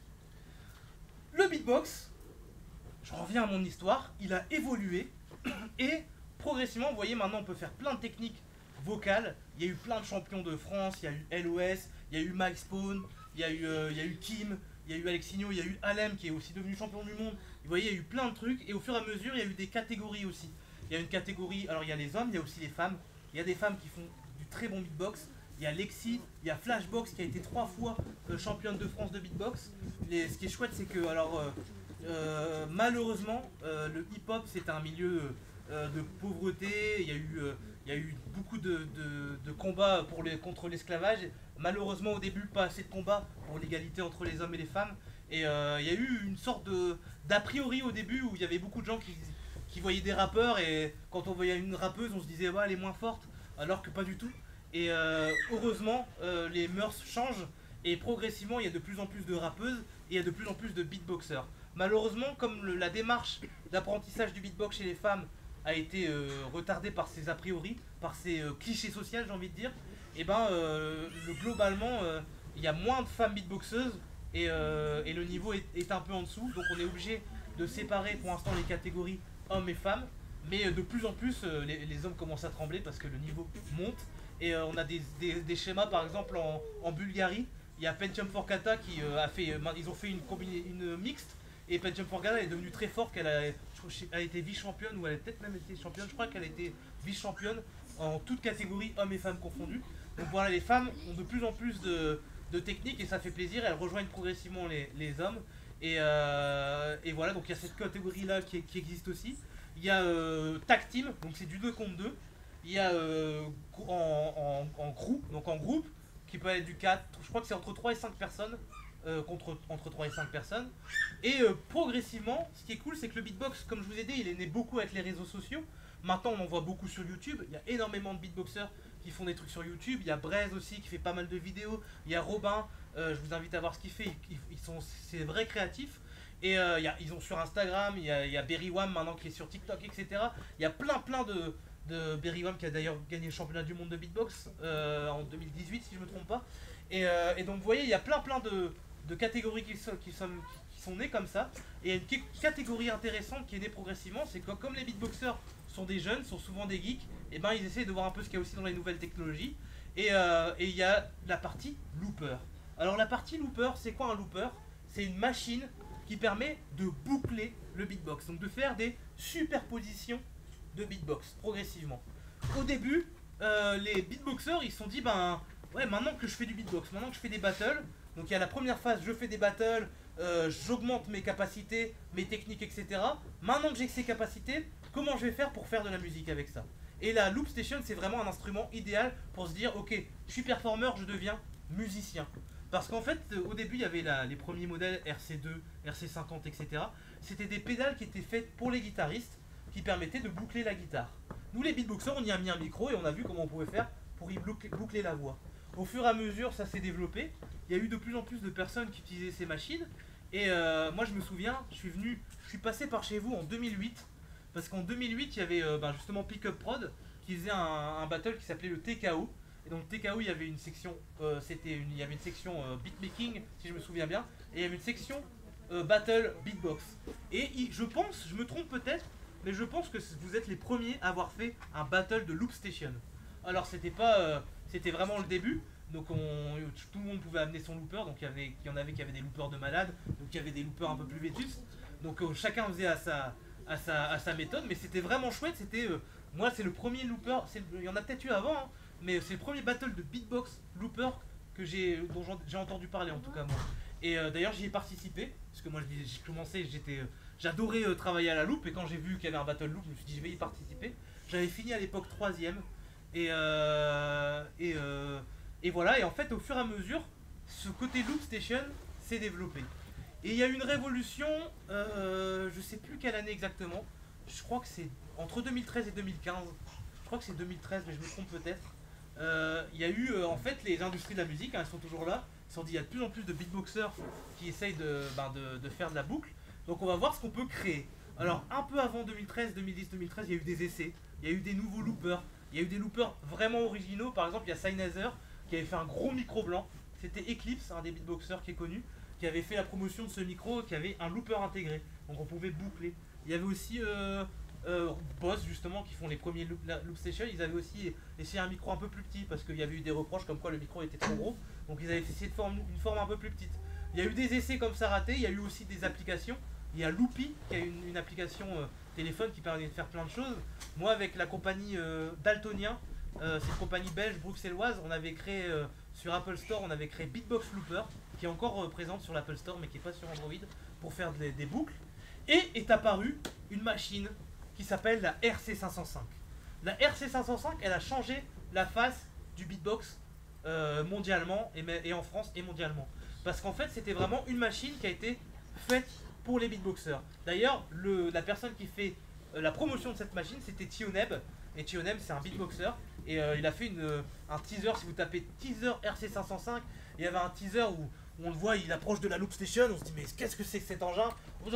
Le beatbox, je reviens à mon histoire, il a évolué et progressivement, vous voyez, maintenant on peut faire plein de techniques vocales. Il y a eu plein de champions de France, il y a eu LOS, il y a eu Mike Spawn, il y a eu Kim, il y a eu Alexinho, il y a eu Alem qui est aussi devenu champion du monde. Vous voyez, il y a eu plein de trucs et au fur et à mesure, il y a eu des catégories aussi. Il y a une catégorie, alors il y a les hommes, il y a aussi les femmes. Il y a des femmes qui font du très bon beatbox. Il y a Lexi, il y a Flashbox qui a été 3 fois championne de France de beatbox. Ce qui est chouette, c'est que malheureusement, le hip-hop c'est un milieu de pauvreté. Il y a eu beaucoup de combats contre l'esclavage. Malheureusement, au début, pas assez de combats pour l'égalité entre les hommes et les femmes. Et il y a eu une sorte d'a priori au début où il y avait beaucoup de gens qui voyaient des rappeurs et quand on voyait une rappeuse, on se disait ouais, elle est moins forte, alors que pas du tout. Et heureusement, les mœurs changent et progressivement, il y a de plus en plus de rappeuses et il y a de plus en plus de beatboxers. Malheureusement, comme la démarche d'apprentissage du beatbox chez les femmes a été retardée par ces a priori, par ces clichés sociaux, j'ai envie de dire, et ben globalement, il y a moins de femmes beatboxeuses et le niveau est un peu en dessous. Donc on est obligé de séparer pour l'instant les catégories hommes et femmes. Mais de plus en plus, les hommes commencent à trembler parce que le niveau monte. Et on a des schémas, par exemple en Bulgarie, il y a Pentium Forcata qui ils ont fait une mixte. Et Pentium Forcata est devenue très forte, elle a été vice-championne, ou elle a peut-être même été championne, je crois qu'elle a été vice-championne en toute catégorie hommes et femmes confondus. Donc voilà, les femmes ont de plus en plus de techniques et ça fait plaisir, elles rejoignent progressivement les hommes. Et voilà, donc il y a cette catégorie-là qui existe aussi. Il y a tag team, donc c'est du 2 contre 2. Il y a en groupe, qui peut être du 4, je crois que c'est entre 3 et 5 personnes, entre 3 et 5 personnes. Et progressivement, ce qui est cool, c'est que le beatbox, comme je vous ai dit, il est né beaucoup avec les réseaux sociaux. Maintenant, on en voit beaucoup sur YouTube. Il y a énormément de beatboxers qui font des trucs sur YouTube. Il y a Braise aussi qui fait pas mal de vidéos. Il y a Robin, je vous invite à voir ce qu'il fait. C'est vrai créatif. Et ils ont sur Instagram, il y a Berry Wham maintenant qui est sur TikTok, etc. Il y a plein de Berry Wham qui a d'ailleurs gagné le championnat du monde de beatbox en 2018 si je me trompe pas. Et donc vous voyez, il y a plein de catégories qui sont nées comme ça. Et il y a une catégorie intéressante qui est née progressivement, c'est que comme les beatboxers sont des jeunes, sont souvent des geeks, et ben ils essaient de voir un peu ce qu'il y a aussi dans les nouvelles technologies. Et il y a la partie looper. Alors la partie looper, c'est quoi un looper? C'est une machine qui permet de boucler le beatbox, donc de faire des superpositions de beatbox progressivement. Au début, les beatboxers ils se sont dit ben ouais, maintenant que je fais du beatbox, maintenant que je fais des battles, donc il y a la première phase, je fais des battles, j'augmente mes capacités, mes techniques, etc. Maintenant que j'ai ces capacités, comment je vais faire pour faire de la musique avec ça? Et la Loop Station, c'est vraiment un instrument idéal pour se dire, ok, je suis performeur, je deviens musicien. Parce qu'en fait, au début, il y avait les premiers modèles RC2, RC50, etc. C'était des pédales qui étaient faites pour les guitaristes, qui permettaient de boucler la guitare. Nous, les beatboxers, on y a mis un micro et on a vu comment on pouvait faire pour y boucler la voix. Au fur et à mesure, ça s'est développé. Il y a eu de plus en plus de personnes qui utilisaient ces machines. Et moi, je me souviens, je suis passé par chez vous en 2008. Parce qu'en 2008, il y avait justement Pickup Prod qui faisait un battle qui s'appelait le TKO. Et donc TKO, il y avait une section, beatmaking, si je me souviens bien, et il y avait une section battle beatbox. Et je pense, je me trompe peut-être, mais je pense que vous êtes les premiers à avoir fait un battle de Loop Station. Alors c'était vraiment le début. Donc tout le monde pouvait amener son looper, donc il y en avait qui avaient des loopers de malade, donc il y avait des loopers un peu plus vétustes. Donc chacun faisait à sa méthode, mais c'était vraiment chouette. Moi c'est le premier looper, il y en a peut-être eu avant, hein, mais c'est le premier battle de beatbox looper dont j'ai entendu parler en tout cas moi. Et d'ailleurs j'y ai participé, parce que moi j'ai commencé, j'adorais travailler à la loop, et quand j'ai vu qu'il y avait un battle loop, je me suis dit je vais y participer. J'avais fini à l'époque 3ème, et voilà, et en fait au fur et à mesure, ce côté Loop Station s'est développé. Et il y a eu une révolution, je sais plus quelle année exactement, je crois que c'est entre 2013 et 2015, je crois que c'est 2013 mais je me trompe peut-être. Il y a eu en fait les industries de la musique, hein, elles sont toujours là, ils se sont dit il y a de plus en plus de beatboxers qui essayent de faire de la boucle, donc on va voir ce qu'on peut créer. Alors un peu avant 2013, 2010, 2013, il y a eu des essais, il y a eu des nouveaux loopers, il y a eu des loopers vraiment originaux, par exemple il y a Sennheiser qui avait fait un gros micro blanc, c'était Eclipse, un des beatboxers qui est connu, qui avait fait la promotion de ce micro, qui avait un looper intégré, donc on pouvait boucler. Il y avait aussi Boss justement qui font les premiers Loop Station, ils avaient aussi essayé un micro un peu plus petit parce qu'il y avait eu des reproches comme quoi le micro était trop gros, donc ils avaient essayé de faire une forme un peu plus petite. Il y a eu des essais comme ça ratés, il y a eu aussi des applications, il y a Loopy qui a une application téléphone qui permet de faire plein de choses. Moi avec la compagnie Daltonien, c'est une compagnie belge bruxelloise, on avait créé sur Apple Store, on avait créé Beatbox Looper qui est encore présente sur l'Apple Store mais qui n'est pas sur Android pour faire des boucles. Et est apparue une machine qui s'appelle la RC505. La RC505, elle a changé la face du beatbox mondialement et en France et mondialement. Parce qu'en fait c'était vraiment une machine qui a été faite pour les beatboxers. D'ailleurs la personne qui fait la promotion de cette machine c'était Tioneb. Et Tioneb c'est un beatboxer. Et il a fait un teaser, si vous tapez teaser RC505, il y avait un teaser où on le voit, il approche de la Loop Station, on se dit mais qu'est-ce que c'est que cet engin?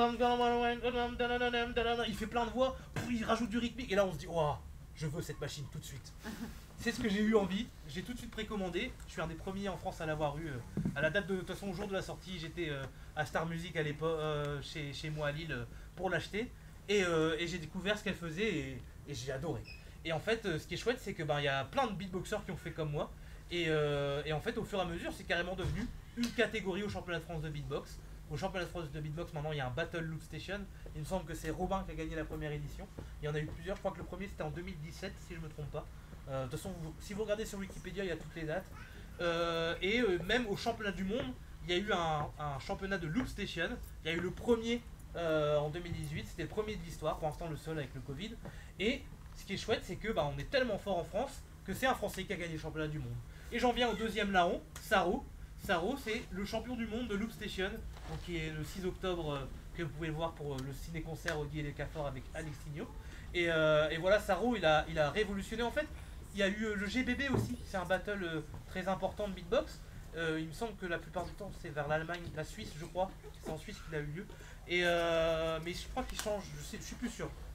Il fait plein de voix, il rajoute du rythmique, et là on se dit oh, je veux cette machine tout de suite. C'est ce que j'ai eu envie, j'ai tout de suite précommandé, je suis un des premiers en France à l'avoir eu. À la date de toute façon, au jour de la sortie, j'étais à Star Music à l'époque, chez moi à Lille, pour l'acheter, et j'ai découvert ce qu'elle faisait, et j'ai adoré. Et en fait, ce qui est chouette, c'est que y a plein de beatboxers qui ont fait comme moi. Et en fait, au fur et à mesure, c'est carrément devenu une catégorie au championnat de France de beatbox. Au championnat de France de beatbox, maintenant, il y a un Battle Loop Station. Il me semble que c'est Robin qui a gagné la première édition. Il y en a eu plusieurs. Je crois que le premier, c'était en 2017, si je ne me trompe pas. De toute façon, si vous regardez sur Wikipédia, il y a toutes les dates. Même au championnat du monde, il y a eu un championnat de Loop Station. Il y a eu le premier en 2018. C'était le premier de l'histoire. Pour l'instant, le seul avec le Covid. Et ce qui est chouette, c'est que on est tellement fort en France que c'est un Français qui a gagné le championnat du monde. Et j'en viens au deuxième larron, Saro. Saro, c'est le champion du monde de Loop Station, donc qui est le 6 octobre, que vous pouvez voir pour le ciné-concert au Guy et les Caforts avec Alex Signo. Et voilà, Saro, il a révolutionné. En fait, il y a eu le GBB aussi, c'est un battle très important de beatbox. Il me semble que la plupart du temps, c'est vers l'Allemagne, la Suisse, je crois. C'est en Suisse qu'il a eu lieu. Mais je crois qu'il change, je suis plus sûr.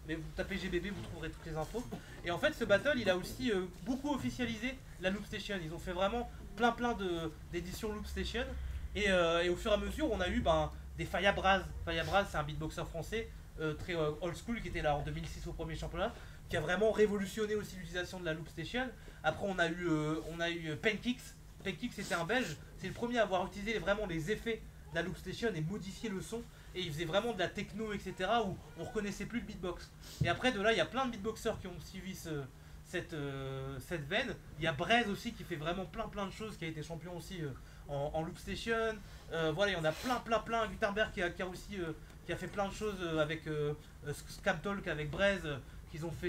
mais vous tapez GBB, vous trouverez toutes les infos. Et en fait, ce battle, il a aussi beaucoup officialisé la Loop Station. Ils ont fait vraiment plein d'éditions Loop Station. Et au fur et à mesure, on a eu des Faya Braz. Faya Braz, c'est un beatboxer français très old school qui était là en 2006 au premier championnat, qui a vraiment révolutionné aussi l'utilisation de la Loop Station. Après, on a eu Pankix. Pankix, c'était un Belge. C'est le premier à avoir utilisé vraiment les effets de la Loop Station et modifié le son. Et il faisait vraiment de la techno, etc. où on reconnaissait plus le beatbox. Et après, de là, il y a plein de beatboxers qui ont suivi cette veine. Il y a Brez aussi qui fait vraiment plein de choses, qui a été champion aussi en Loop Station. Voilà, il y en a plein. Gutenberg qui a fait plein de choses avec Scam Talk, avec Brez, qui ont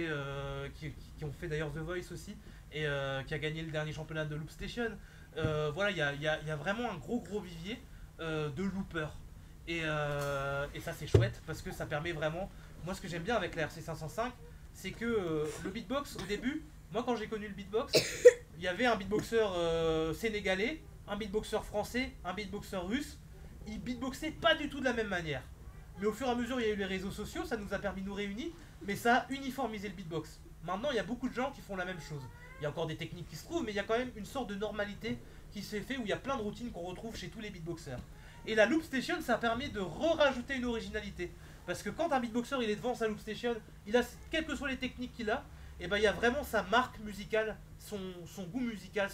fait d'ailleurs The Voice aussi, et qui a gagné le dernier championnat de Loop Station. Voilà, il y a vraiment un gros vivier de loopers. Et ça c'est chouette parce que ça permet vraiment. Moi ce que j'aime bien avec la RC505, c'est que le beatbox au début, moi quand j'ai connu le beatbox, il y avait un beatboxer sénégalais, un beatboxer français, un beatboxer russe. Ils beatboxaient pas du tout de la même manière. Mais au fur et à mesure il y a eu les réseaux sociaux, ça nous a permis de nous réunir, mais ça a uniformisé le beatbox. Maintenant il y a beaucoup de gens qui font la même chose. Il y a encore des techniques qui se trouvent, mais il y a quand même une sorte de normalité qui s'est fait où il y a plein de routines qu'on retrouve chez tous les beatboxers. Et la Loop Station, ça permet de rajouter une originalité. Parce que quand un beatboxer il est devant sa Loop Station, il a, quelles que soient les techniques qu'il a, et ben il y a vraiment sa marque musicale, son goût musical,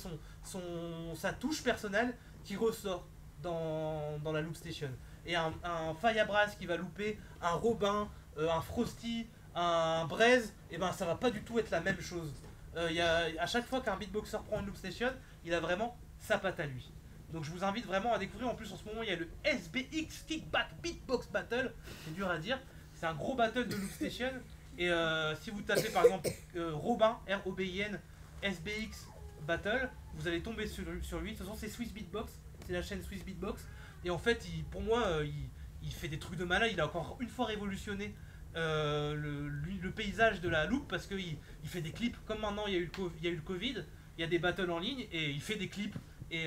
sa touche personnelle qui ressort dans la Loop Station. Et un Faya Braz qui va louper, un Robin, un Frosty, un Brez, et ben ça va pas du tout être la même chose. À chaque fois qu'un beatboxer prend une Loop Station, il a vraiment sa patte à lui. Donc je vous invite vraiment à découvrir. En plus en ce moment il y a le SBX Kickback Beatbox Battle. C'est dur à dire. C'est un gros battle de Loop Station. Et si vous tapez par exemple Robin, R-O-B-I-N, SBX Battle, vous allez tomber sur lui. De toute façon c'est Swiss Beatbox. C'est la chaîne Swiss Beatbox. Et en fait pour moi il fait des trucs de malade. Il a encore une fois révolutionné le paysage de la loop parce qu'il fait des clips. Comme maintenant il y a eu le Covid, il y a des battles en ligne et il fait des clips. Et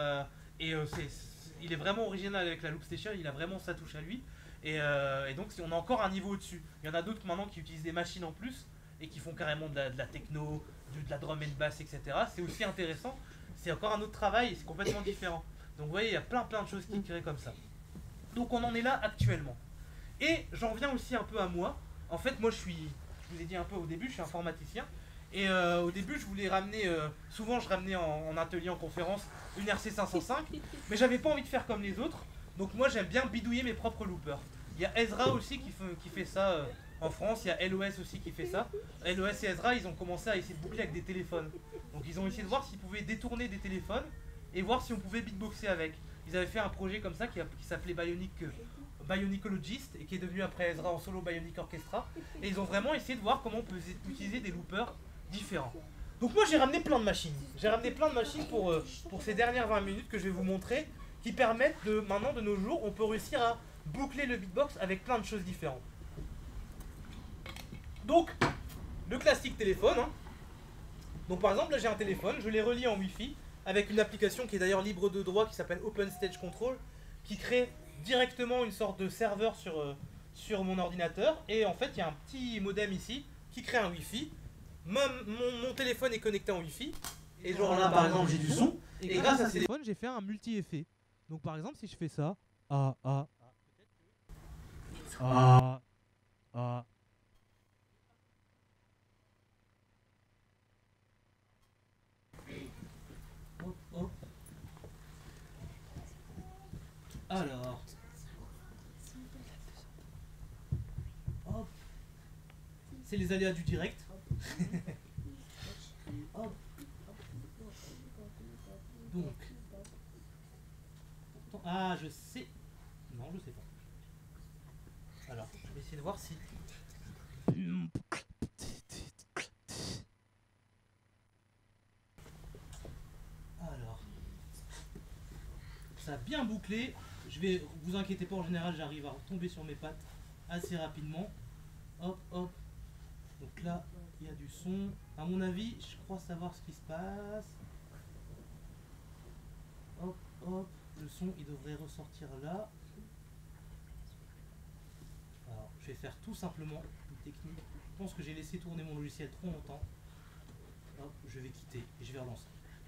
il est vraiment original avec la Loop Station, il a vraiment sa touche à lui. Et donc on a encore un niveau au-dessus. Il y en a d'autres maintenant qui utilisent des machines en plus et qui font carrément de la techno, de la drum and bass, etc. C'est aussi intéressant. C'est encore un autre travail, c'est complètement différent. Donc vous voyez, il y a plein de choses qui créent comme ça. Donc on en est là actuellement. Et j'en viens aussi un peu à moi. En fait, moi je vous ai dit un peu au début, je suis informaticien. Et au début, je voulais ramener, souvent je ramenais en atelier, en conférence, une RC505, mais j'avais pas envie de faire comme les autres, donc moi j'aime bien bidouiller mes propres loopers. Il y a Ezra aussi qui fait ça en France, il y a LOS aussi qui fait ça. LOS et Ezra, ils ont commencé à essayer de boucler avec des téléphones. Donc ils ont essayé de voir s'ils pouvaient détourner des téléphones et voir si on pouvait beatboxer avec. Ils avaient fait un projet comme ça qui s'appelait Bionicologist et qui est devenu après Ezra en solo Bionic Orchestra. Et ils ont vraiment essayé de voir comment on peut utiliser des loopers différents. Donc moi j'ai ramené plein de machines. J'ai ramené plein de machines pour ces dernières 20 minutes que je vais vous montrer, qui permettent maintenant de nos jours, on peut réussir à boucler le beatbox avec plein de choses différentes. Donc, le classique téléphone. Donc par exemple là j'ai un téléphone, je l'ai relié en Wi-Fi avec une application qui est d'ailleurs libre de droit qui s'appelle Open Stage Control, qui crée directement une sorte de serveur sur mon ordinateur. Et en fait il y a un petit modem ici qui crée un Wi-Fi. Mon téléphone est connecté en Wi-Fi et genre là par exemple j'ai du son et grâce à ce téléphone J'ai fait un multi-effet. Donc par exemple si je fais ça, hop. Alors hop, c'est les aléas du direct. Hop. Donc je sais. Non, je sais pas. Alors, je vais essayer de voir si. Alors, ça a bien bouclé. Vous inquiétez pas, en général, j'arrive à retomber sur mes pattes assez rapidement. Hop. Donc là, il y a du son. À mon avis, je crois savoir ce qui se passe. Hop. Le son, il devrait ressortir là. Alors, je vais faire tout simplement une technique. Je pense que j'ai laissé tourner mon logiciel trop longtemps. Hop, je vais quitter et je vais relancer.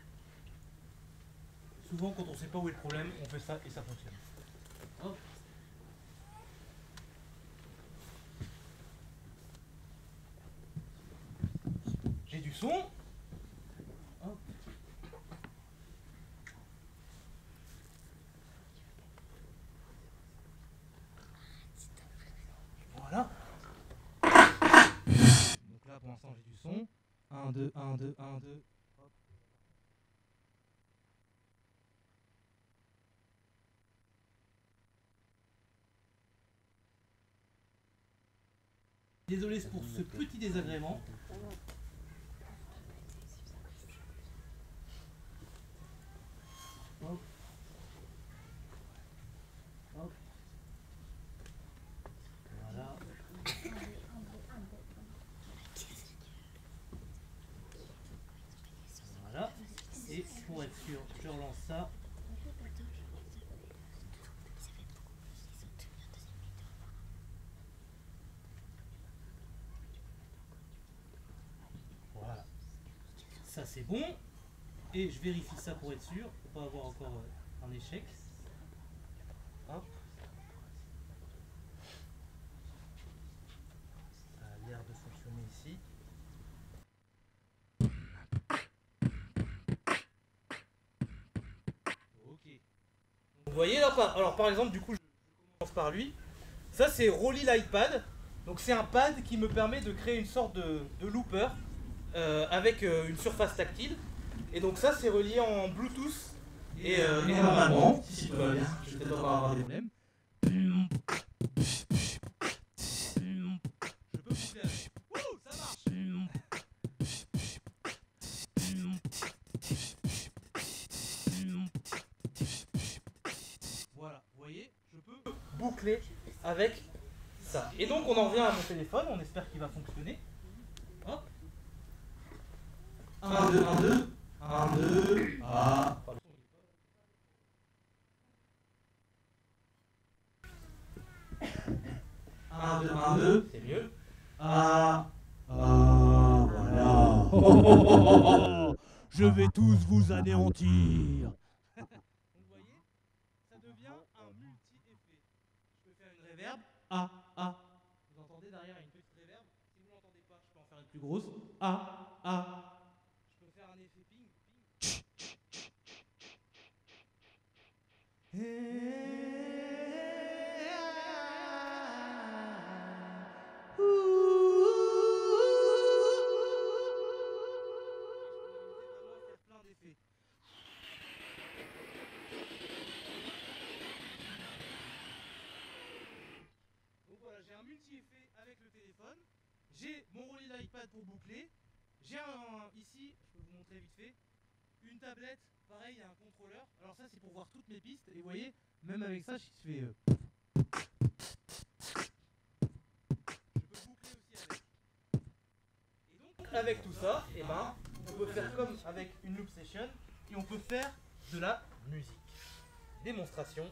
Souvent, quand on ne sait pas où est le problème, on fait ça et ça fonctionne. Hop. J'ai du son. Hop. Voilà. Donc là, pour l'instant, j'ai du son. 1, 2, 1, 2, 1, 2. Hop. Désolé pour ce petit désagrément. Hop. Hop. Voilà. Voilà. Et pour être sûr, je relance ça. Voilà. Ça c'est bon. Et je vérifie ça pour être sûr, pour pas avoir encore un échec. Hop. Ça a l'air de fonctionner ici. Ok. Vous voyez là, alors par exemple, du coup, je commence par lui. Ça c'est Rolly l'iPad. Donc c'est un pad qui me permet de créer une sorte de looper avec une surface tactile. Et donc ça c'est relié en Bluetooth et normalement, si tout va bien, je vais peut-être pas avoir des problèmes. Je peux boucler avec. Wouh, ça marche. Voilà, vous voyez, je peux boucler avec ça. Et donc on en revient à mon téléphone, on espère qu'il va fonctionner. Hop. 1, 2, 1, 2. 1, 2, ah. 1, 2, 1, 2, c'est mieux. Ah, voilà. Je vais tous vous anéantir. Donc vous voyez, ça devient un multi-effet. Je peux faire une reverb. Ah, ah. Vous entendez derrière une petite reverb. Si vous ne l'entendez pas, je peux en faire une plus grosse. Ah, ah. Je peux faire un effet ping, ping. Donc voilà, j'ai un multi-effet avec le téléphone. J'ai mon Rolly l'iPad pour boucler. J'ai ici, je peux vous montrer vite fait, une tablette. Pareil, il y a un contrôleur. Alors ça, c'est pour voir toutes mes pistes. Et vous voyez, même avec ça, je fais... Je peux boucler aussi avec. Et donc, avec tout ça, eh ben, on peut faire comme avec une loop session. Et on peut faire de la musique. Démonstration.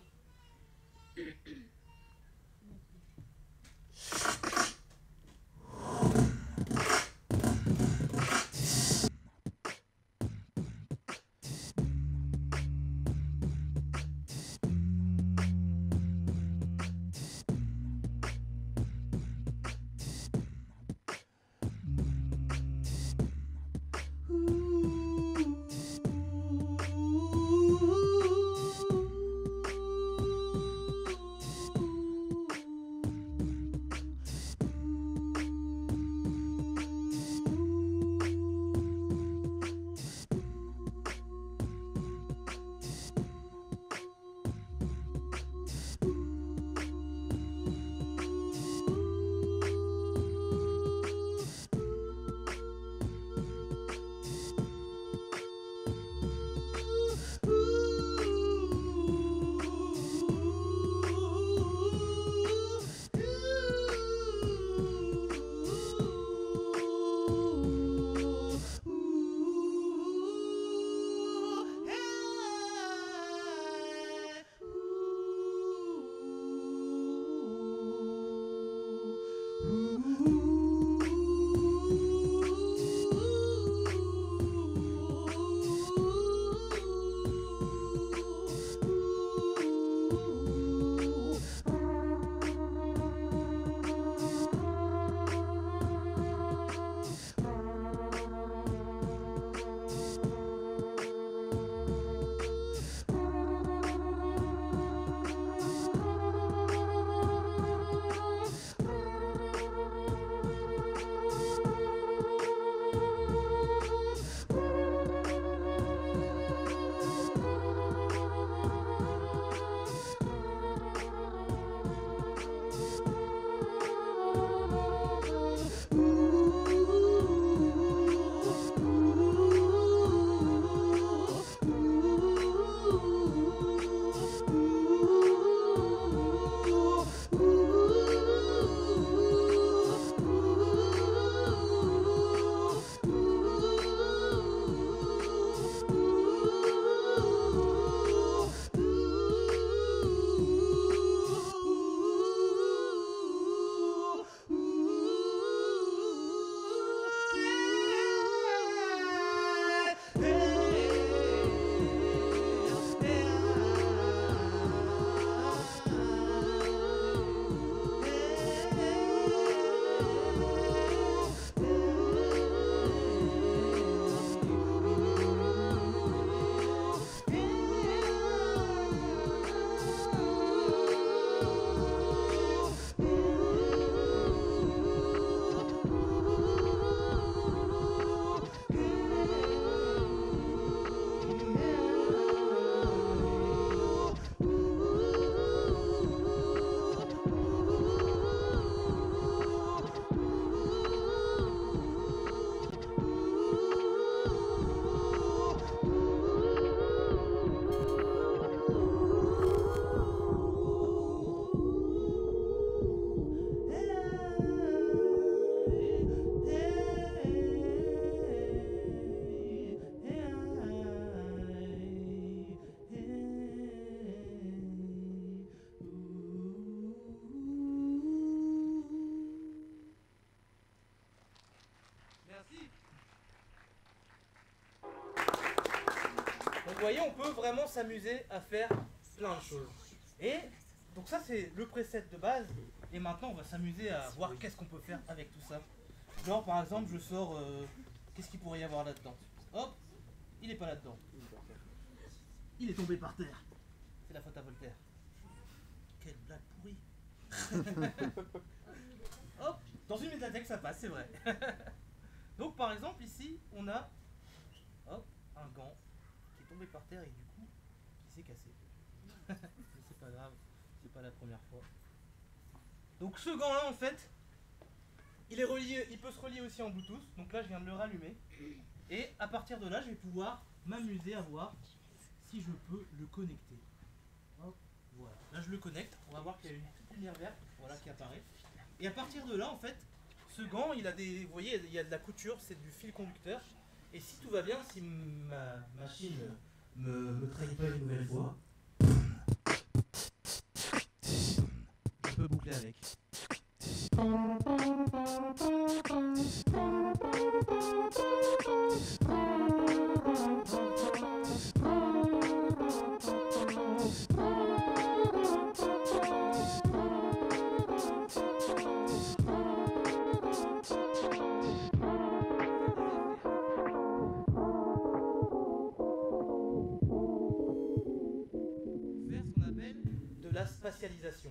voyez, on peut vraiment s'amuser à faire plein de choses. Et donc ça c'est le preset de base. Et maintenant on va s'amuser à voir qu'est-ce qu'on peut faire avec tout ça. Genre par exemple je sors, qu'est-ce qu'il pourrait y avoir là-dedans? Hop, il est pas là-dedans. Il est tombé par terre. C'est la faute à Voltaire. Quelle blague pourrie. Hop, dans une médiathèque ça passe, c'est vrai. Donc par exemple ici on a hop, un gant qui est tombé par terre et du coup qui s'est cassé. Mais c'est pas grave, c'est pas la première fois. Donc ce gant là en fait, il est relié, il peut se relier aussi en Bluetooth. Donc là je viens de le rallumer. Et à partir de là je vais pouvoir m'amuser à voir si je peux le connecter. Hop, voilà. Là je le connecte, on va voir qu'il y a une petite lumière verte, voilà, qui apparaît. Et à partir de là en fait, ce gant il a des. Vous voyez, il y a de la couture, c'est du fil conducteur. Et si tout va bien, si ma machine me trahit pas une nouvelle fois, je peux boucler avec. Faire ce qu'on appelle de la spatialisation.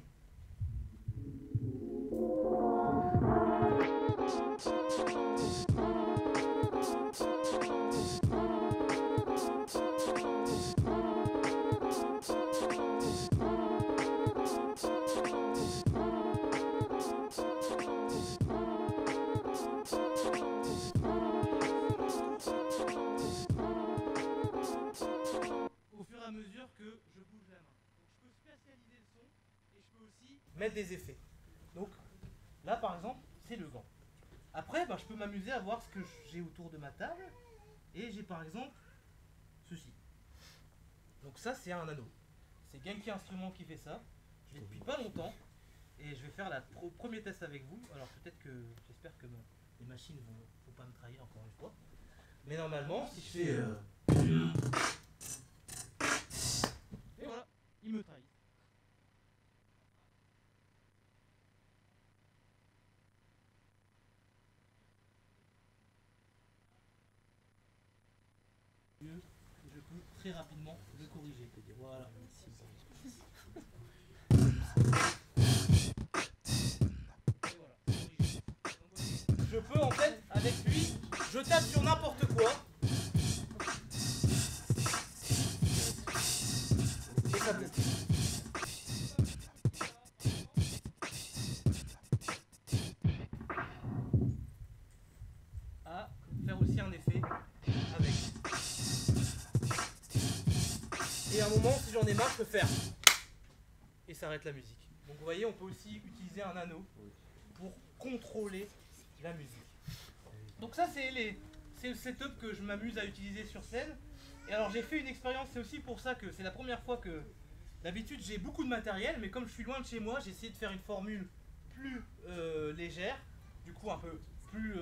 Au fur et à mesure que je bouge la main. Donc je peux spatialiser le son et je peux aussi mettre des effets. Donc là par exemple c'est le gant. Après je peux m'amuser à voir ce que j'ai autour de ma table. Et j'ai par exemple ceci. Donc ça c'est un anneau. C'est Genki Instruments qui fait ça. Je l'ai depuis pas longtemps. Et je vais faire le premier test avec vous. Alors peut-être que j'espère que les machines vont pas me trahir encore une fois. Mais normalement si je fais et voilà, il me trahit. Je peux très rapidement le corriger. Voilà. Et voilà, corrigé. Donc, je peux en fait, avec lui, je tape sur n'importe quoi. Et ça plaît. À faire aussi un effet avec. Et à un moment, si j'en ai marre, je peux faire. Et ça arrête la musique. Donc vous voyez, on peut aussi utiliser un anneau pour contrôler la musique. Donc ça, c'est le setup que je m'amuse à utiliser sur scène. Et alors j'ai fait une expérience, c'est aussi pour ça que c'est la première fois que d'habitude j'ai beaucoup de matériel, mais comme je suis loin de chez moi, j'ai essayé de faire une formule plus légère, du coup un peu plus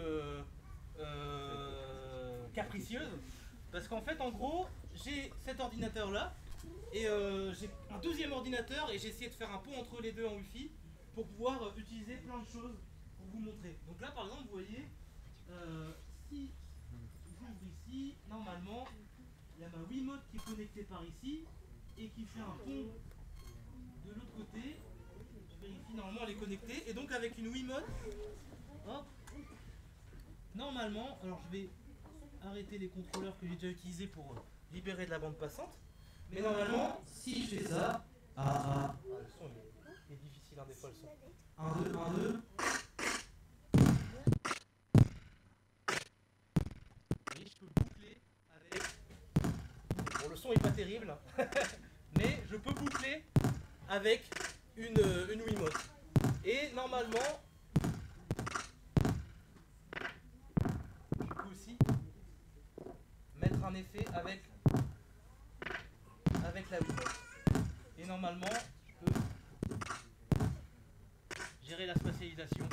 capricieuse. Parce qu'en fait, en gros, j'ai cet ordinateur-là, et j'ai un deuxième ordinateur, et j'ai essayé de faire un pont entre les deux en Wi-Fi pour pouvoir utiliser plein de choses pour vous montrer. Donc là, par exemple, vous voyez, si j'ouvre ici, normalement, il y a ma Wiimote qui est connectée par ici, et qui fait un pont de l'autre côté. Je vérifie, normalement, elle est connectée, et donc avec une Wiimote, hop, normalement, alors je vais arrêter les contrôleurs que j'ai déjà utilisés pour libérer de la bande passante. Mais normalement, si je fais ça, le son il est difficile, hein, des fois le son. 1, 2, 1, 2. Et je peux boucler avec. Bon, le son est pas terrible, mais je peux boucler avec une Wiimote. Et normalement, je peux aussi mettre un effet avec la Wiimote. Et normalement, je peux gérer la spatialisation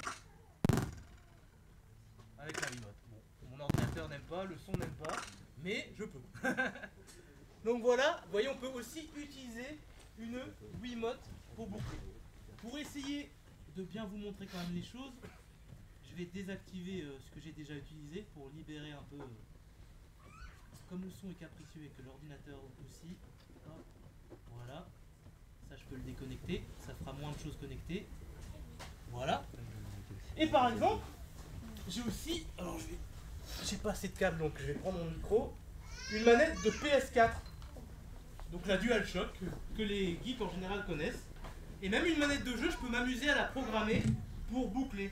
avec la Wiimote. Bon, mon ordinateur n'aime pas, le son n'aime pas, mais je peux. Donc voilà, vous voyez, on peut aussi utiliser une Wiimote pour boucler. Pour essayer de bien vous montrer quand même les choses, je vais désactiver ce que j'ai déjà utilisé pour libérer un peu. Comme le son est capricieux et que l'ordinateur aussi, hop, voilà, ça je peux le déconnecter, ça fera moins de choses connectées. Voilà. Et par exemple, j'ai aussi, alors j'ai pas assez de câbles donc je vais prendre mon micro, une manette de PS4. Donc la DualShock que les geeks en général connaissent. Et même une manette de jeu, je peux m'amuser à la programmer pour boucler.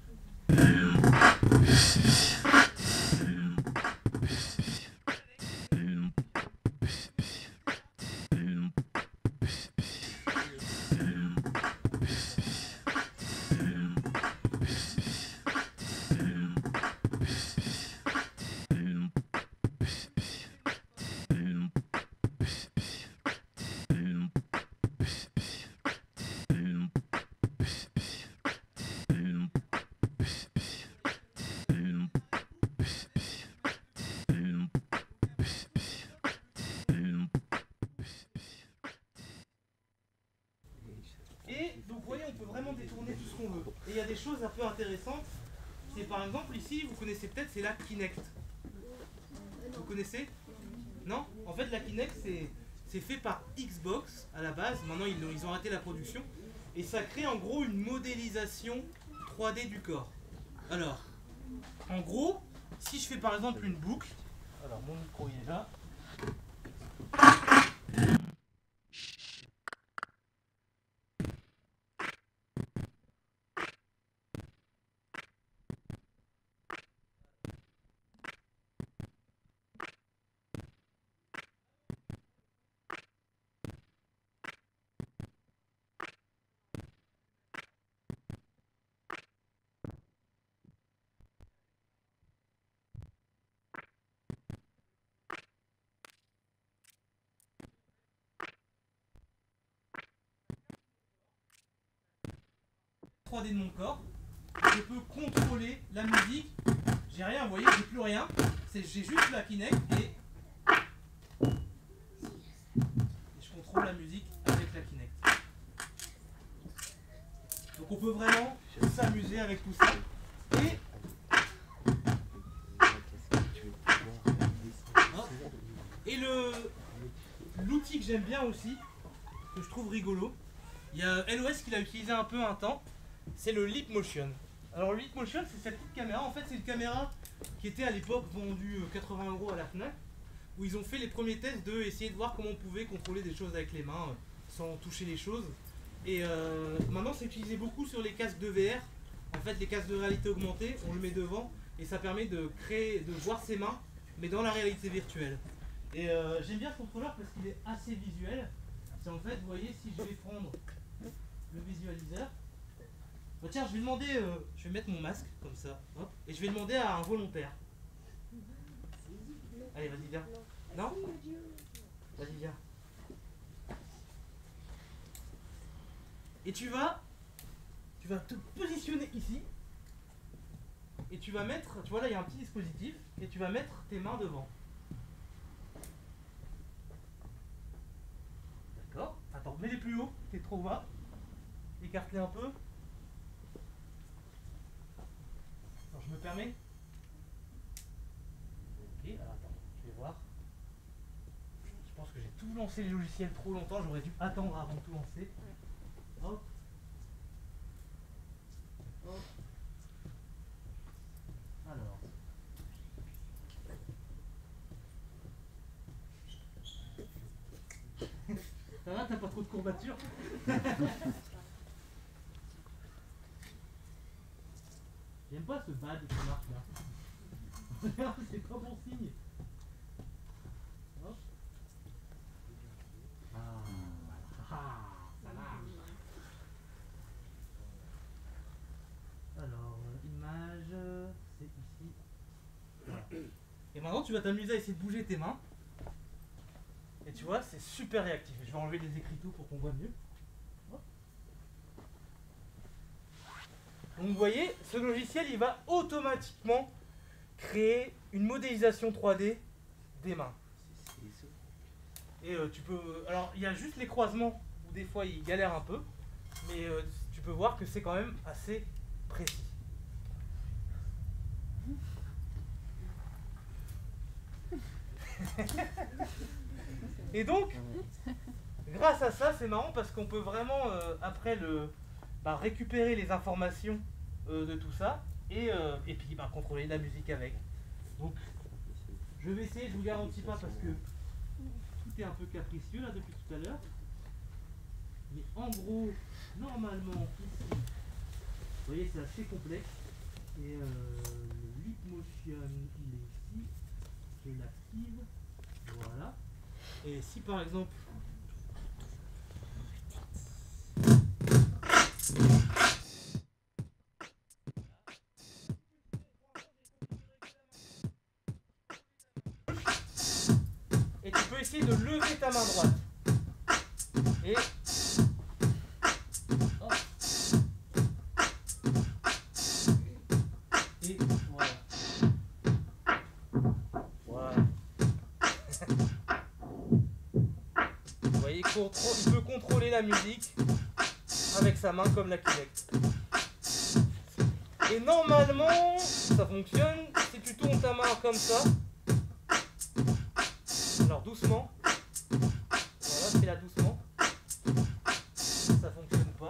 Détourner tout ce qu'on veut. Et il y a des choses un peu intéressantes. C'est par exemple ici, vous connaissez peut-être, c'est la Kinect. Vous connaissez? Non? En fait, la Kinect, c'est fait par Xbox à la base. Maintenant, ils ont arrêté la production. Et ça crée en gros une modélisation 3D du corps. Alors, en gros, si je fais par exemple une boucle, alors mon micro il est là. 3D de mon corps, je peux contrôler la musique. J'ai rien, vous voyez, j'ai plus rien. J'ai juste la Kinect et je contrôle la musique avec la Kinect. Donc on peut vraiment s'amuser avec tout ça. Et l'outil que j'aime bien aussi, que je trouve rigolo, il y a LOS qui l'a utilisé un peu un temps. C'est le Leap Motion. Alors le Leap Motion, c'est cette petite caméra. En fait, c'est une caméra qui était à l'époque vendue 80 € à la Fnac, où ils ont fait les premiers tests de essayer de voir comment on pouvait contrôler des choses avec les mains sans toucher les choses. Et maintenant, c'est utilisé beaucoup sur les casques de VR. En fait, les casques de réalité augmentée, on le met devant et ça permet de voir ses mains, mais dans la réalité virtuelle. Et j'aime bien ce contrôleur parce qu'il est assez visuel. C'est en fait, vous voyez, si je vais prendre le visualiseur. Bon, tiens, je vais demander, je vais mettre mon masque comme ça, hop, et je vais demander à un volontaire. Allez, vas-y, viens. Non? Vas-y, viens. Et tu vas te positionner ici, et tu vas mettre, tu vois là, il y a un petit dispositif, et tu vas mettre tes mains devant. D'accord? Attends, mets-les plus haut, t'es trop bas. Écarte-les un peu. Je me permets? Ok, alors attends, je vais voir. Je pense que j'ai tout lancé les logiciels trop longtemps, j'aurais dû attendre avant de tout lancer. Hop. Hop. Alors. Ça va, t'as pas trop de courbatures? J'aime pas ce bad qui marche là. C'est pas bon signe. Hop. Ça marche. Alors, image, c'est ici. Voilà. Et maintenant, tu vas t'amuser à essayer de bouger tes mains. Et tu vois, c'est super réactif. Je vais enlever les écriteaux pour qu'on voit mieux. Donc vous voyez, ce logiciel, il va automatiquement créer une modélisation 3D des mains. Et tu peux... Alors il y a juste les croisements où des fois il galère un peu, mais tu peux voir que c'est quand même assez précis. Et donc, grâce à ça, c'est marrant parce qu'on peut vraiment, après, récupérer les informations de tout ça et puis contrôler la musique avec. Donc, je vais essayer, je vous garantis pas parce que tout est un peu capricieux là depuis tout à l'heure. Mais en gros, normalement, ici, vous voyez, c'est assez complexe. Et le Leap Motion, il est ici. Je l'active. Voilà. Et si par exemple et tu peux essayer de lever ta main droite et hop. Et voilà. Voilà. Vous voyez, il peut contrôler la musique avec sa main comme la Kinect. Et normalement, ça fonctionne si tu tournes ta main comme ça. Alors doucement. Voilà, fais-la doucement. Ça fonctionne pas.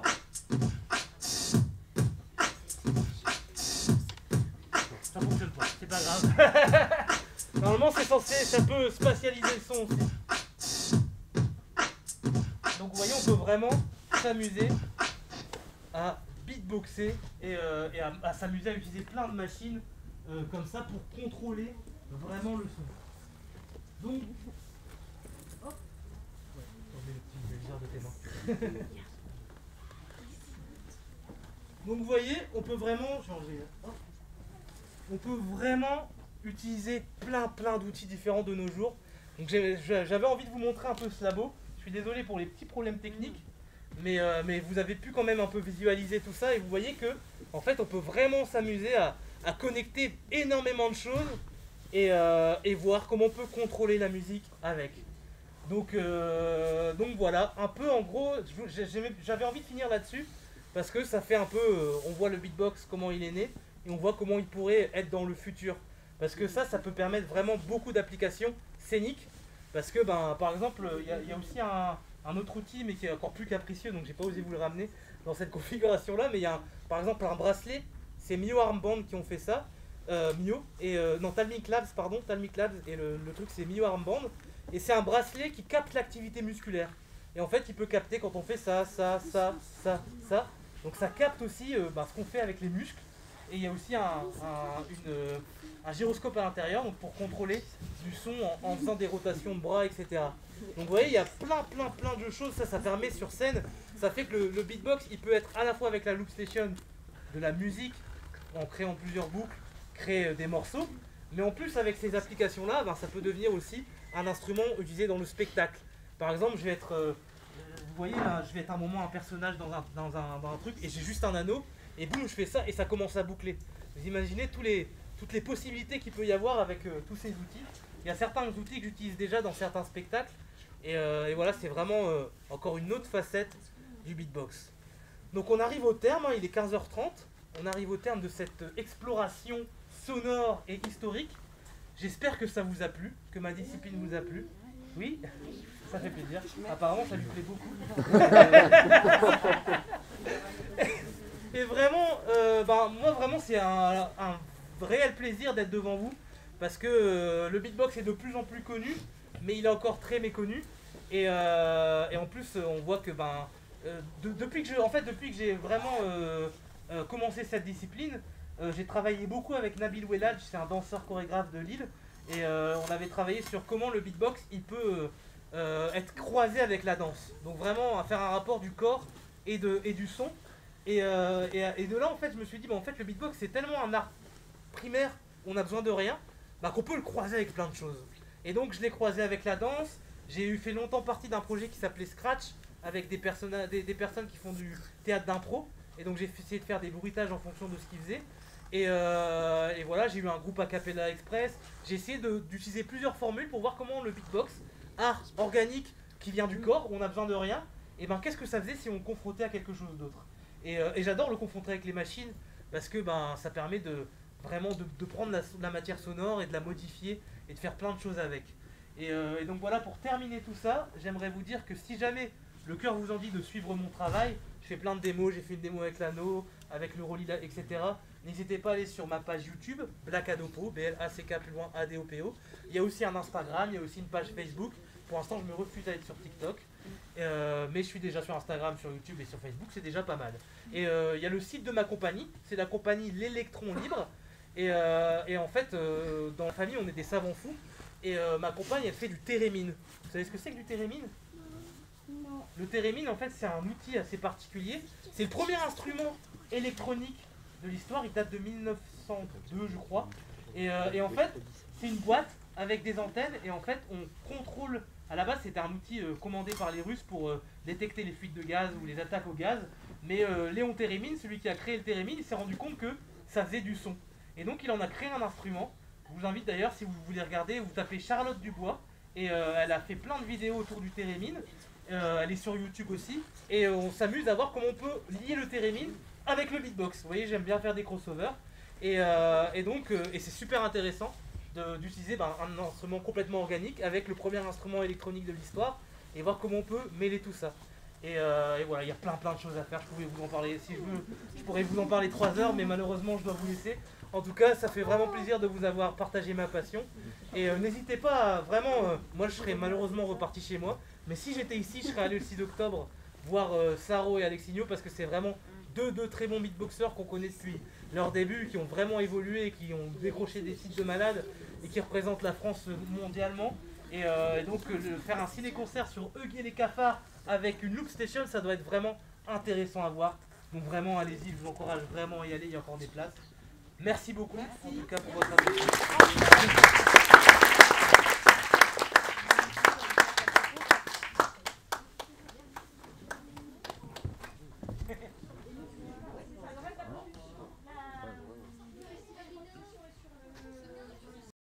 Ça fonctionne pas, c'est pas grave. Normalement, c'est censé, ça peut spatialiser le son aussi. Donc vous voyez, on peut vraiment s'amuser à beatboxer et à s'amuser à utiliser plein de machines comme ça pour contrôler vraiment le son. Donc, hop. Ouais, attendez le petit viseur de tes mains. Donc vous voyez, on peut vraiment changer. Hop. On peut vraiment utiliser plein d'outils différents de nos jours. Donc j'avais envie de vous montrer un peu ce labo. Je suis désolé pour les petits problèmes techniques, mais vous avez pu quand même un peu visualiser tout ça et vous voyez que en fait on peut vraiment s'amuser à connecter énormément de choses et voir comment on peut contrôler la musique avec. Donc voilà, un peu en gros, j'avais envie de finir là-dessus parce que ça fait un peu, on voit le beatbox, comment il est né et on voit comment il pourrait être dans le futur. Parce que ça peut permettre vraiment beaucoup d'applications scéniques. Parce que, par exemple, il y a aussi un autre outil, mais qui est encore plus capricieux, donc j'ai pas osé vous le ramener dans cette configuration-là. Mais il y a, par exemple, un bracelet, c'est Mio Armband qui ont fait ça. Talmic Labs, et le truc c'est Mio Armband. Et c'est un bracelet qui capte l'activité musculaire. Et en fait, il peut capter quand on fait ça. Donc ça capte aussi ce qu'on fait avec les muscles. Et il y a aussi un gyroscope à l'intérieur donc pour contrôler du son en faisant des rotations de bras, etc. Donc vous voyez, il y a plein de choses, ça permet sur scène, ça fait que le beatbox, il peut être à la fois avec la Loop Station de la musique, en créant plusieurs boucles, créer des morceaux, mais en plus avec ces applications-là, ça peut devenir aussi un instrument utilisé dans le spectacle. Par exemple, je vais être, vous voyez là, je vais être un moment un personnage dans un truc, et j'ai juste un anneau, et boum, je fais ça, et ça commence à boucler. Vous imaginez toutes les possibilités qu'il peut y avoir avec tous ces outils. Il y a certains outils que j'utilise déjà dans certains spectacles. Et voilà, c'est vraiment encore une autre facette du beatbox. Donc on arrive au terme, il est 15h30. On arrive au terme de cette exploration sonore et historique. J'espère que ça vous a plu, que ma discipline vous a plu. Oui, ça fait plaisir. Apparemment, ça lui plaît beaucoup. Et vraiment, moi vraiment c'est un réel plaisir d'être devant vous parce que le beatbox est de plus en plus connu, mais il est encore très méconnu. Et en plus, on voit que depuis que j'ai vraiment commencé cette discipline, j'ai travaillé beaucoup avec Nabil Wellaj, c'est un danseur chorégraphe de Lille, et on avait travaillé sur comment le beatbox il peut être croisé avec la danse. Donc vraiment à faire un rapport du corps et du son. Et de là en fait je me suis dit en fait le beatbox c'est tellement un art primaire où on a besoin de rien qu'on peut le croiser avec plein de choses. Et donc je l'ai croisé avec la danse. J'ai fait longtemps partie d'un projet qui s'appelait Scratch avec des personnes qui font du théâtre d'impro. Et donc j'ai essayé de faire des bruitages en fonction de ce qu'ils faisaient. Et voilà, j'ai eu un groupe a cappella express. J'ai essayé d'utiliser plusieurs formules pour voir comment le beatbox art organique qui vient du corps, où on n'a besoin de rien, et ben qu'est-ce que ça faisait si on le confrontait à quelque chose d'autre. Et j'adore le confronter avec les machines, parce que ben, ça permet de vraiment de prendre la matière sonore et de la modifier, et de faire plein de choses avec. Et donc voilà, pour terminer tout ça, j'aimerais vous dire que si jamais le cœur vous en dit de suivre mon travail, je fais plein de démos, j'ai fait une démo avec l'anneau, avec le Rolida, etc. N'hésitez pas à aller sur ma page YouTube, Black Adopo, B-L-A-C-K plus loin A-D-O-P-O. Il y a aussi un Instagram, il y a aussi une page Facebook. Pour l'instant, je me refuse à être sur TikTok. Mais je suis déjà sur Instagram, sur YouTube et sur Facebook, c'est déjà pas mal. Et il y a le site de ma compagnie, c'est la compagnie L'Électron Libre. Et en fait, dans la famille, on est des savants fous. Et ma compagne, elle fait du térémine. Vous savez ce que c'est que du térémine ? Non. Le térémine, en fait, c'est un outil assez particulier. C'est le premier instrument électronique de l'histoire. Il date de 1902, je crois. Et en fait, c'est une boîte avec des antennes. Et en fait, on contrôle. À la base, c'était un outil commandé par les Russes pour détecter les fuites de gaz ou les attaques au gaz. Mais Léon Térémine, celui qui a créé le térémine, il s'est rendu compte que ça faisait du son. Et donc, il en a créé un instrument. Je vous invite d'ailleurs, si vous voulez regarder, vous tapez Charlotte Dubois. Et elle a fait plein de vidéos autour du térémine. Elle est sur YouTube aussi. Et on s'amuse à voir comment on peut lier le térémine avec le beatbox. Vous voyez, j'aime bien faire des crossovers. Et c'est super intéressant d'utiliser un instrument complètement organique avec le premier instrument électronique de l'histoire et voir comment on peut mêler tout ça. Et voilà, il y a plein de choses à faire. Je pourrais vous en parler, si je veux, je pourrais vous en parler 3 heures, mais malheureusement je dois vous laisser. En tout cas, ça fait vraiment plaisir de vous avoir partagé ma passion. Et n'hésitez pas, vraiment, moi je serais malheureusement reparti chez moi, mais si j'étais ici, je serais allé le 6 octobre voir Saro et Alexinho, parce que c'est vraiment deux très bons beatboxers qu'on connaît depuis leur début, qui ont vraiment évolué, qui ont décroché des titres de malades et qui représentent la France mondialement. Et donc faire un ciné-concert sur Huggy et les cafards avec une loop station, ça doit être vraiment intéressant à voir. Donc vraiment, allez-y, je vous encourage vraiment à y aller, il y a encore des places. Merci beaucoup en tout cas pour votre attention.